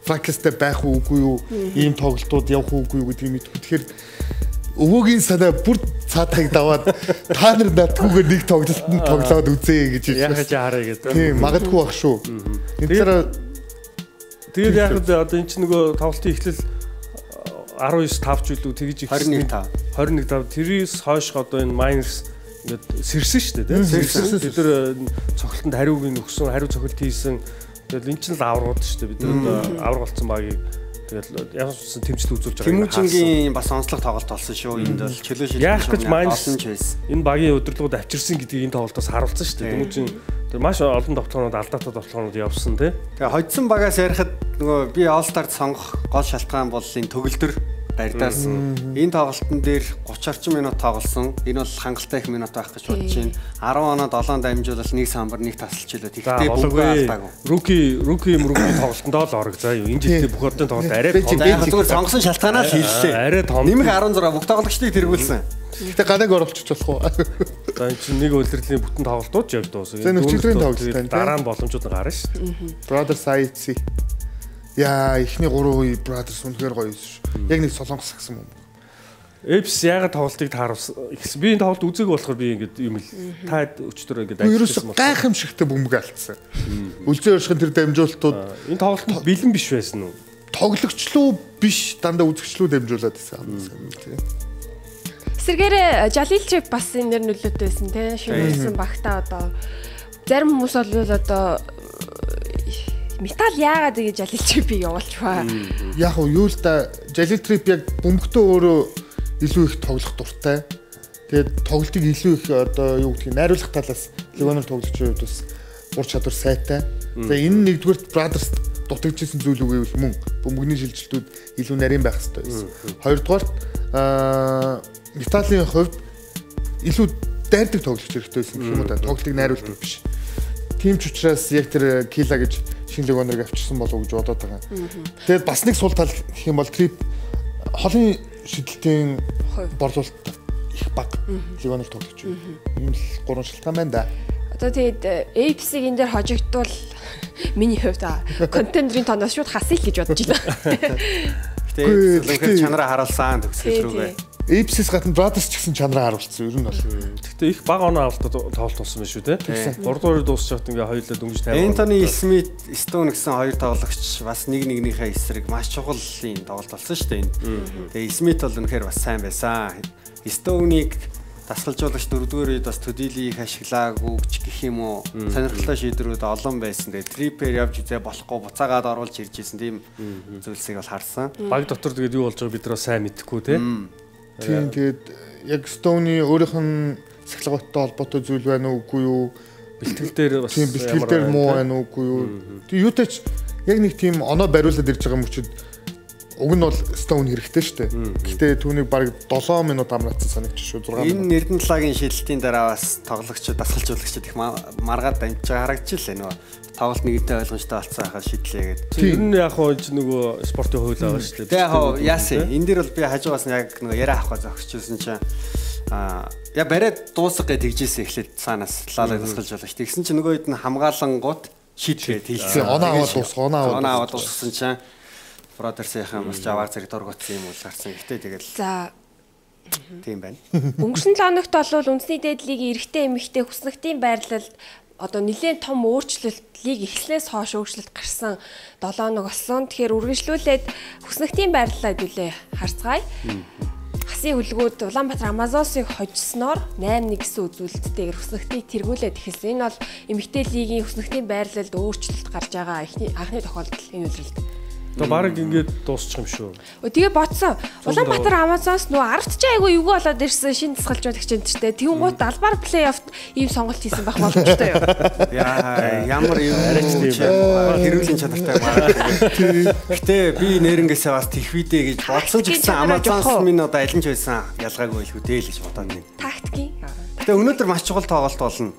практиктэй байх уугүй юу, ийм тоглолтууд явах уугүй юу гэдгийг мэдгүй. Тэгэхээр өвөгийн санаа бүр цаатайг даваад та нар надгүйгээр нэг тоглолтод тоглоод үзье гэж яг ч хараа гэдэг. Тийм магадгүй баг шүү. Энэ дараа тэгээд яг одоо эн чинь нөгөө тоглолтын эхлэл арван девять тавч үлээ тэгж их двадцать один тавч двадцать один тавч тэрээс хойш одоо энэ miners ингээд сэрсэн шүү дээ тийм сэрсэн бид нар цогцолтод хариуг өгсөн хариу цогцолт хийсэн тэгэл эн чинь л аврагууд шүү дээ бид нар авраг болсон багийг тэгэл ямар ч тэмцэл үзүүлж байгаа юм. Тэмүжингийн бас онцлог тоглолт болсон шүү. Энд бол чөлөө шилжиж яах гэж олон ч байсан. Энэ багийн удирдлагууд авчирсан гэдгийг энэ тоглолтоос харуулсан шүү дээ. Тэмүжин тэр маш олон тоглоомнууд алдаатай тоглоомнууд явсан тий. Тэгээ хоцсон багаас ярихад нөгөө би All Star сонгох гол шалтгаан бол энэ төгөлдөр барьдаас энэ тоглолтын дээр тридцать орчим минут тоглосон. Энэ бол хангалттай их минут байх гэж бодож байна. десять оноо долоон дамжуулал нэг самбар нэг тасалж илээ. Тэгтээ бүгд алдаагүй. Руки руки юм руки тоглолтондоо л орог заа юу. Энэ жилдээ бүх одын тоглолт арай том. Зүгээр сонгосон шалтгаанаа л хэллээ. Арай том. Нэмэг16бүх тоглогчдыг тэргүүлсэн. Гэтэ ганаг оруулчих болох уу? За энэ чинь нэг үйлрлийн бүтэн тоглолтууд ч яг дуусах. Энэ өчигдрийн тоглолт дараа нь боломжууд гарна шүү дээ. Brothers I C. Яа, ихний гурван үе Brothers үнэхээр гоё шүү. Яг нэг солонгос гэсэн юм. Эпс ягаад тоглолтыг тааруулсан гэсэн. Би энэ тоглолт үзег болохоор би ингэж юм л та өчтөр ингэж ажилласан. Гайхамшигтай бөмбөг алдсан. Үлзий өршгөн тэр дамжуултууд энэ тоглолтод бэлэн биш байсан уу? Тоглогчлуу биш, дандаа үзэгчлүү дамжуулаад байсан юм тийм. Эсвэргээр Жалилчиг бас энэ нэр нөлөөтэй байсан тийм. Шинэсэн багтаа одоо зарим хүмүүс бол одоо метал яагаад гэж Жалилчиг би явуулч баа. Яг уу юу л да Жалил трип яг бөмбөгтөө өөрөө илүү их тоглох дуртай. Тэгээд тоглолтыг илүү их одоо юу гэдгийг найруулах талаас Ливанор тоглогчийн хувьд бас ур чадвар сайтай. За энэ нэгдүгээр Brothers дутагдчихсан зүйл үг гэвэл мөн бөмбөгний шилжилтүүд илүү нарийн байх хэрэгтэй байсан. Хоёрдугаар аа металлын хувьд илүү дайрдаг тоглогч хэрэгтэй байсан гэх юм уу да. Тоглолтыг найруулдаг биш. Тим ч учраас яг тэр Кила гэж шинэ Ливанорыг авчирсан болов уу гэж бодоод байгаа. Тэгээд бас нэг сул тал гэх юм бол трип холын шидэлтийн борлуулалт их бага Ливанор тоглож байна. Ийм л гурван шалтгаан байна да. Одоо тэгээд Apes-ийг энэ дээр хожигдвол миний хувьд контендерийн тоноос шууд хасъя л гэж бодож байна. Тэгээд чанараа харуулсан төгсгөл рүүгээ. Apes-с гадна Brothers ч гэсэн чанараа харуулсан ер нь бол. Гэхдээ их бага оноо авалт тоглолт болсон байх шүү те. гурав дугаар дуусчихад ингээ хоёулаа дөнгөж тавиад. Энтони Смит, Stone гэсэн хоёр тоглогч бас нэг нэгнийхээ эсрэг маш чухал юм тоглолт болсон шүү дээ энд. Тэгээ Смит бол үнэхээр бас сайн байсан. Stone-ыг дасгалжуулагч дөрөвдүгээр үед бас төдийлийг ашиглаагүй ч гэх юм уу. Сонирхолтой шийдвэрүүд олон байсан. Тэгээ трипээр явж үзээ болохгүй буцаагаад оруулж ирж ирсэн тийм зүйлсийг бол харсан. Баг дотор тэгээд юу болж байгааг бид нөө сайн мэдэхгүй те. Тийм тэгээд яг Stone-ийн өөрийнх нь сахилгаттай холбоотой зүйл байна уу үгүй юу? Бэлтгэл дээр бас тийм бэлтгэл дээр муу байна уу үгүй юу? Тэг юутай ч яг нэг тийм оноо бариулаад ирж байгаа мөчөд уг нь бол Stone хэрэгтэй шүү дээ. Гэхдээ түүнийг бараг долоон минут амраацсан санагдчих шүү. шесть минут. Энэ Эрдэнэ лагийн шилжилтийн дараа бас тоглогчид, дасгалжуулагчид их маргаад дамжиж байгаа харагдчихлаа нөгөө. Тоглолт нэгэнтэй ойлгомжтой болсон хахад шийдлээ гэдэг. Тэр нь яг хоо нөгөө спортын хууль байгаа шүү дээ. Тэгээ яг яасан. Энэ дээр бол би хажуугаас нь яг нөгөө яриа авах зогсчихсон чинь аа я бариад дуусах гэж тэгжсэн эхлээд цаанаас лалаг дасгалжуулагч. Тэгсэн чинь нөгөө хэд нь хамгаалангууд шийдгээд хэлсэн. Оноо аваад дуусах, оноо аваад дууссан чинь Brothers-ийн бас жаваар зэрэг дургуутсан юм уу гарсан. Гэтэ тэгэл. За тийм байна. Өнгөрсөн七хоногт бол үндэсний дээдлигийн эрэгтэй эмэгтэй хүснэгтийн байрлалд одоо нэлээд том өөрчлөлт лиг эхлээс хойш өөрчлөлт гарсан долоо хоног болсон. Тэгэхээр үргэлжлүүлээд хүснэгтийн байрлалаа хэдүүлээ харцгаая. Хасын хөлгүүд Улаанбаатар Амазонсыг хожсноор восемь нэг гэсэн үзүүлэлттэйгээр хүснэгтийг тэргүүлээд эхэлсэн. Энэ бол эмэгтэй лигийн хүснэгтийн байрлалд өөрчлөлт гарч байгаа эхний анхны тохиолдол энэ үйлрэлд. То баг ингээд дуусчих юм шүү. Тэгээ бодсон. Улаанбаатар Амазонс нөгөө ард ч айгүй эвгүй болоод ирсэн шинэ дасгалжуулагч энэ ч тэ. Тэнгуут албаар плей-офф ийм сонголт хийсэн байх боломжтой юу? Яа, ямар юм арайч тийм хэрүүлийн чадвартай маа. Гэтэ би нэрнгээсээ бас тех видэ гэж бодсон ч гэсэн Амазонс минь одоо аль нь ч байсан ялгаагүй л үдээ л гэж бодоод байна. Тактикийн. Гэтэ өнөөдөр маш чухал тоглолт болно.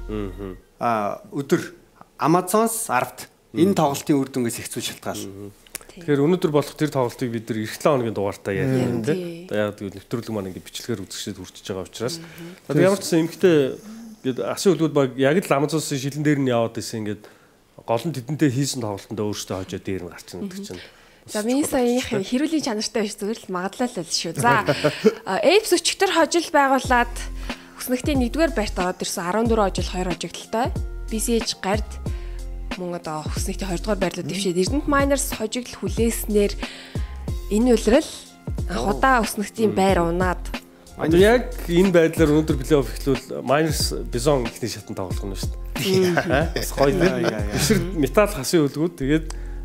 Аа, өдөр Амазонс ард энэ тоглолтын үр дүнгээс их зүйл шалтгаална. Тэгэхээр өнөөдөр болох тэр тоглолтыг бид нар эх семь хоногийн дугаартаа ярих юм тийм. Яг гэвэл нэвтрүүлэг маань ингээд бичлэгээр үзэгчдэд хүрчиж байгаа учраас. Тэгээд ямар ч сан эмхтэй гээд асын хөлгүүд баг яг л Амазонсын шилэн дээр нь яваад исэн ингээд гол нь тэдэнтэй хийсэн тоглолтонд өөрсдөө хожоо дээр нь гарч ирнэ гэдэг чинь. За миний саяны хэрүүлийн чанартай биш зүгээр л магадлал л шүү. За Apes өчигдөр хожил байгуулад хүснэгтийн нэгдүгээр байрт ороод ирсэн арван дөрвөн хожил хоёр хожигдолтой. би си эйч гард мөн одоо хүснэгтийн хоёрдугаар байрлал дэвшээд Эрдэнэт Miners хожигдол хүлээснээр энэ үлрэл анх удаа хүснэгтийн байр унаад одоо яг энэ байдлаар өнөөдөр плей-офф эхлүүл Miners Bison ихний шатанд тоглох нь шүү дээ. Бас гоё нэ. Бишэр металл хасын үлгүүд тэгээд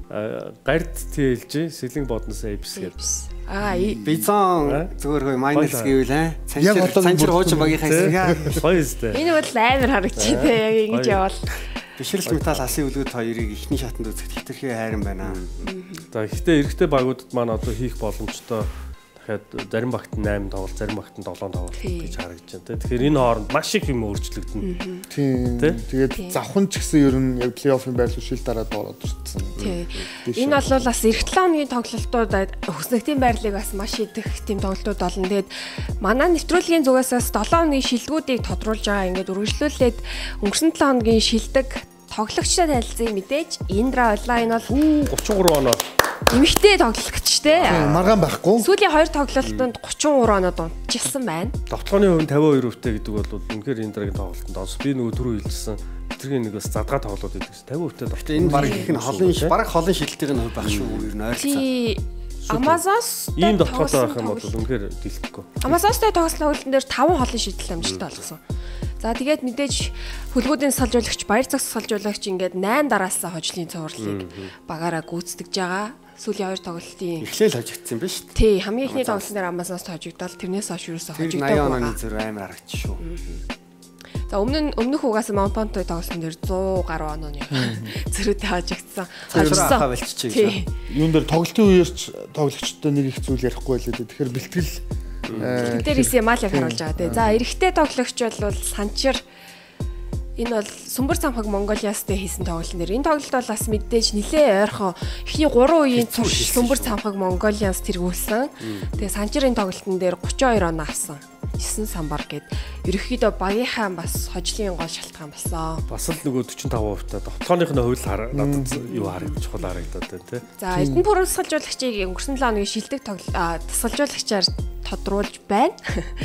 гард тий хэлж сэлэн бодноос Apes гэдэг. Аа Bison зүгээр хөө Miners гэвэл аа санчир санчир хуучин багийнхаа хэсэг. Гоё өстэй. Энэ бол амар харагдчих тий яг ингэж явал. Бишрэлт металл хасын үлгүүд хоёрыг ихний шатанд үзэхэд хитрхи хайран байна. За ихтэй эрэгтэй багуудад маань одоо хийх боломжтой дахиад зарим багт восемь тоглолт, зарим багт seven тоглолт гэж харагдаж байна. Тэгэхээр энэ хооронд маш их юм өөрчлөгдөнө. Тийм. Тэгээд завхан ч гэсэн ер нь яг плей-оффын байрлал шил дараад ороод ирсэн. Тийм. Энэ бол бас эх seven хоногийн тоглолтууд хүснэгтийн байрлалыг бас маш идэх тийм тоглолтууд болно. Тэгээд манай нэвтрүүлгийн зүгээс бас seven хоногийн шилдэгүүдийг тодруулж байгаа. Ингээд үргэлжлүүлээд өнгөрсөн seven хоногийн шилдэг тоглогчтой танилцыг мэдээж Индра байлаа. Энэ бол thirty-three оноо эмэгтэй тоглогчтэй. Маргаан байхгүй. Сүүлийн хоёр тоглолтод thirty-three оноод унтчихсан байна. Тоглооны хувь fifty-two өвтэй гэдэг бол үнэхээр Индрагийн тоглолтод онс би нөгөө түрүү хэлсэн тэргийн нэг бас задгаа тоглоод байдаг ш. fifty өвтэй тоглолт. Энэ баг их нь холын баг холын шилдэгтэй нь байх шүү ер нь ойролцоо. Amazos ийм дотгоолоо байх юм бол үнэхээр дэлгэхгүй. Amazos-тэй тоглосон тоглолтын дээр five холын шидэл амжилттай болгосон. За тэгээд мэдээж хөлгүүдийн салжуулагч, баяр цагс салжуулагч ингээд eight дараалсан хожлын цувралыг багаараа гүйцэтгэж байгаа. Сүүлийн хоёр тоглолтын эхлээл хожигдсан юм ба шүү. Тий, хамгийн ихний тоглолтын дээр Amazos хожигдол тэрнээс хойш юусаа хожигдоод байгаа. eighty оны зэрэг амар харагч шүү. За өмнө нь өмнөх угаас Монпонтой тоглолтын дээр one hundred гаруй онооны зэрэгтэй хожигдсан. Хожигдсан болчихчих. Юун дээр тоглолтын үеэрч тоглогчтой нэг их зүйл ярихгүй байлээ. Тэгэхээр бэлтгэл дээр исэн малыг харуулж байгаа тий. За эрэгтэй тоглогч бол Санчир энэ бол Сүмбэр цамхаг Монголиастай хийсэн тоглолтын дээр энэ тоглолт бол бас мэдээж нэлээ ойрхон эхний гурван үеийн турш Сүмбэр цамхаг Монголиас тэргүүлсэн. Тэгээ Санчирын тоглолтын дээр thirty-two оноо авсан. nine самбар гээд ерөнхийдөө багийнхаа бас хожлын гол шалтгаан болсон. Бас л нөгөө forty-five percent та тоглооныхны хувьд надад юу харагдаж чухал харагдаад байна тий. За Эрдэнэ пүрэв тасалжуулагчийг өнгөрсөн seven хоногийн шилдэг тасалжуулагчаар тодруулж байна.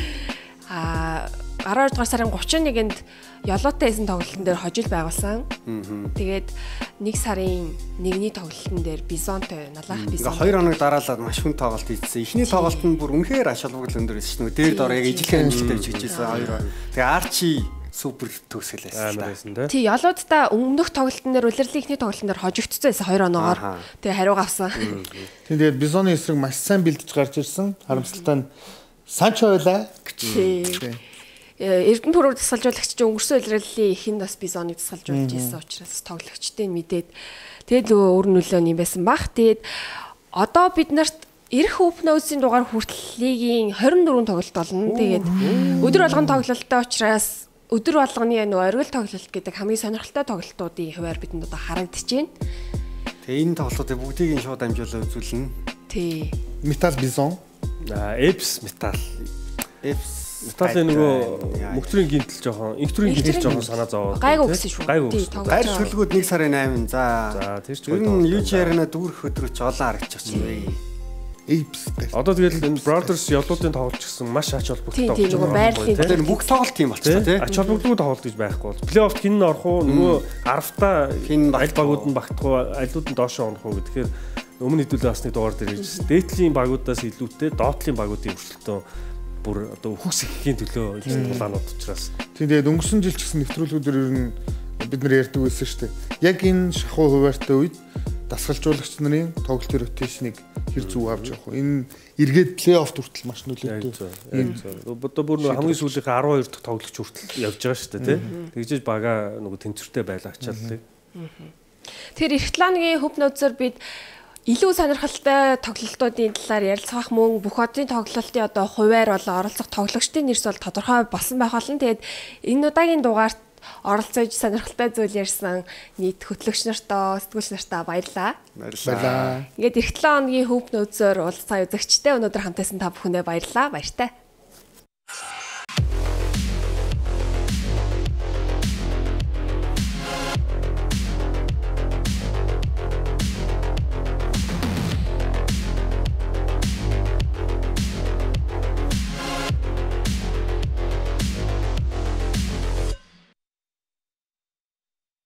А twelve дугаар сарын thirty-first-нд Ялуутай хийсэн тоглолтын дээр хожил байгуулсан. Тэгээд нэг сарын нэгний тоглолтын дээр Бизонтой налах Бизон. Хоёр хоног дараалаад маш хүн тоглолт хийсэн. Эхний тоглолт нь бүр үнэхээр ач холбогдол өндөр байсан шүү. Дээр дор яг ижлэх амжилттай бичижсэн хоёр. Тэгээ Арчи супер төгсгөлээсэн та. Тий, Ялуудтай өмнөх тоглолтын дээр улирлын ихний тоглолтын дээр хожигдсон байсан хоёр оноогоор. Тэгээ хариу авсан. Тэгээд Бизоны эсрэг маш сайн бэлдэж гарч ирсэн. Харамсалтай нь Санчо байлаа. Тий. Эрдэнэ пүрэв тасалжуулагч чинь өнгөрсөн улирлын ихэнд бас Бизоныг тасалжуулж ирсэн учраас тоглогчтой мэдээд тэгээд л өөр нөлөө юм байсан бах. Тэгээд одоо бид нарт ирэх Open-Ocean дугаар хүртэл лигийн twenty-four тоглолт болно. Тэгээд өдөр болгон тоглолттой учраас өдөр болгоны нөгөө оргил тоглолт гэдэг хамгийн сонирхолтой тоглолтуудын хуваар бидэнд одоо харагдаж байна. Тэгээ энэ тоглолтуудыг бүгдийг нь шууд амжуулаад үзүүлнэ. Тий. Metal Bison, Apes Metal. Apes Металлын нөгөө мөхтрийн гинтэл жоохон инхтрийн гинтэл жоохон санаа зовоод гайг өгсөн шүү. Гайр шүлгүүд нэг сарын eight за. За тэр ч гоё. Ер нь юу ч ярина дүүрэх өдрөч олон харагдчих чинь вэ. Apes. Одоо тэгэл энэ Brothers Ялуудын тоглолт гэсэн маш ач холбогдолтой болж байгаа юм. Тэр бүх тоглолт тийм болчихсон тий. Ач холбогдолгүй тоглолт гэж байхгүй бол плей-оффт хин нь орох уу нөгөө аравта хин аль багууд нь багтах уу алиуд нь доошоо унах уу гэхээр өмнө хэдүүлээ бас нэг дугаар дээр хэлжсэн. Дээдлийн багуудаас илүүтэй доотлын багуудын өрсөлдөөн бүр одоо үхс ихийн төлөө тулаанууд учраас. Тэгээд өнгөрсөн жил ч гэсэн нэвтрүүлгүүдээр ер нь бид нар ярьдаг байсан шүү дээ. Яг энэ шахуу хуваартай үед дасгалжуулагч нарын тоглолтын ротейшнийг хэр зүг авч явах вэ? Энэ эргээд плей-офф хүртэл маш нөлөөтэй. Одоо бүр хамгийн сүүлийнхээ twelve дахь тоглогч хүртэл явж байгаа шүү дээ, тий. Тэгжээж бага нөгөө тэнцвэртэй байлаа ачааллыг. Тэр Эртлааныгийн Open-Ocean бид илүү сонирхолтой тоглолтуудын талаар ярилцах мөн бүх одын тоглолтын одоо хуваар болон оролцох тоглогчдын нэрс бол тодорхой болсон байх болно. Тэгээд энэ удаагийн дугаарт оролцож сонирхолтой зүйл ярьсан нийт хөтлөгч нартаа, сэтгүүлч нартаа баярлалаа. Баярлалаа. Ингээд эх seven хоногийн Open-Ocean уулзсан үзэгчтэй өнөөдөр хамтайсан та бүхэндээ баярлалаа. Баяртай.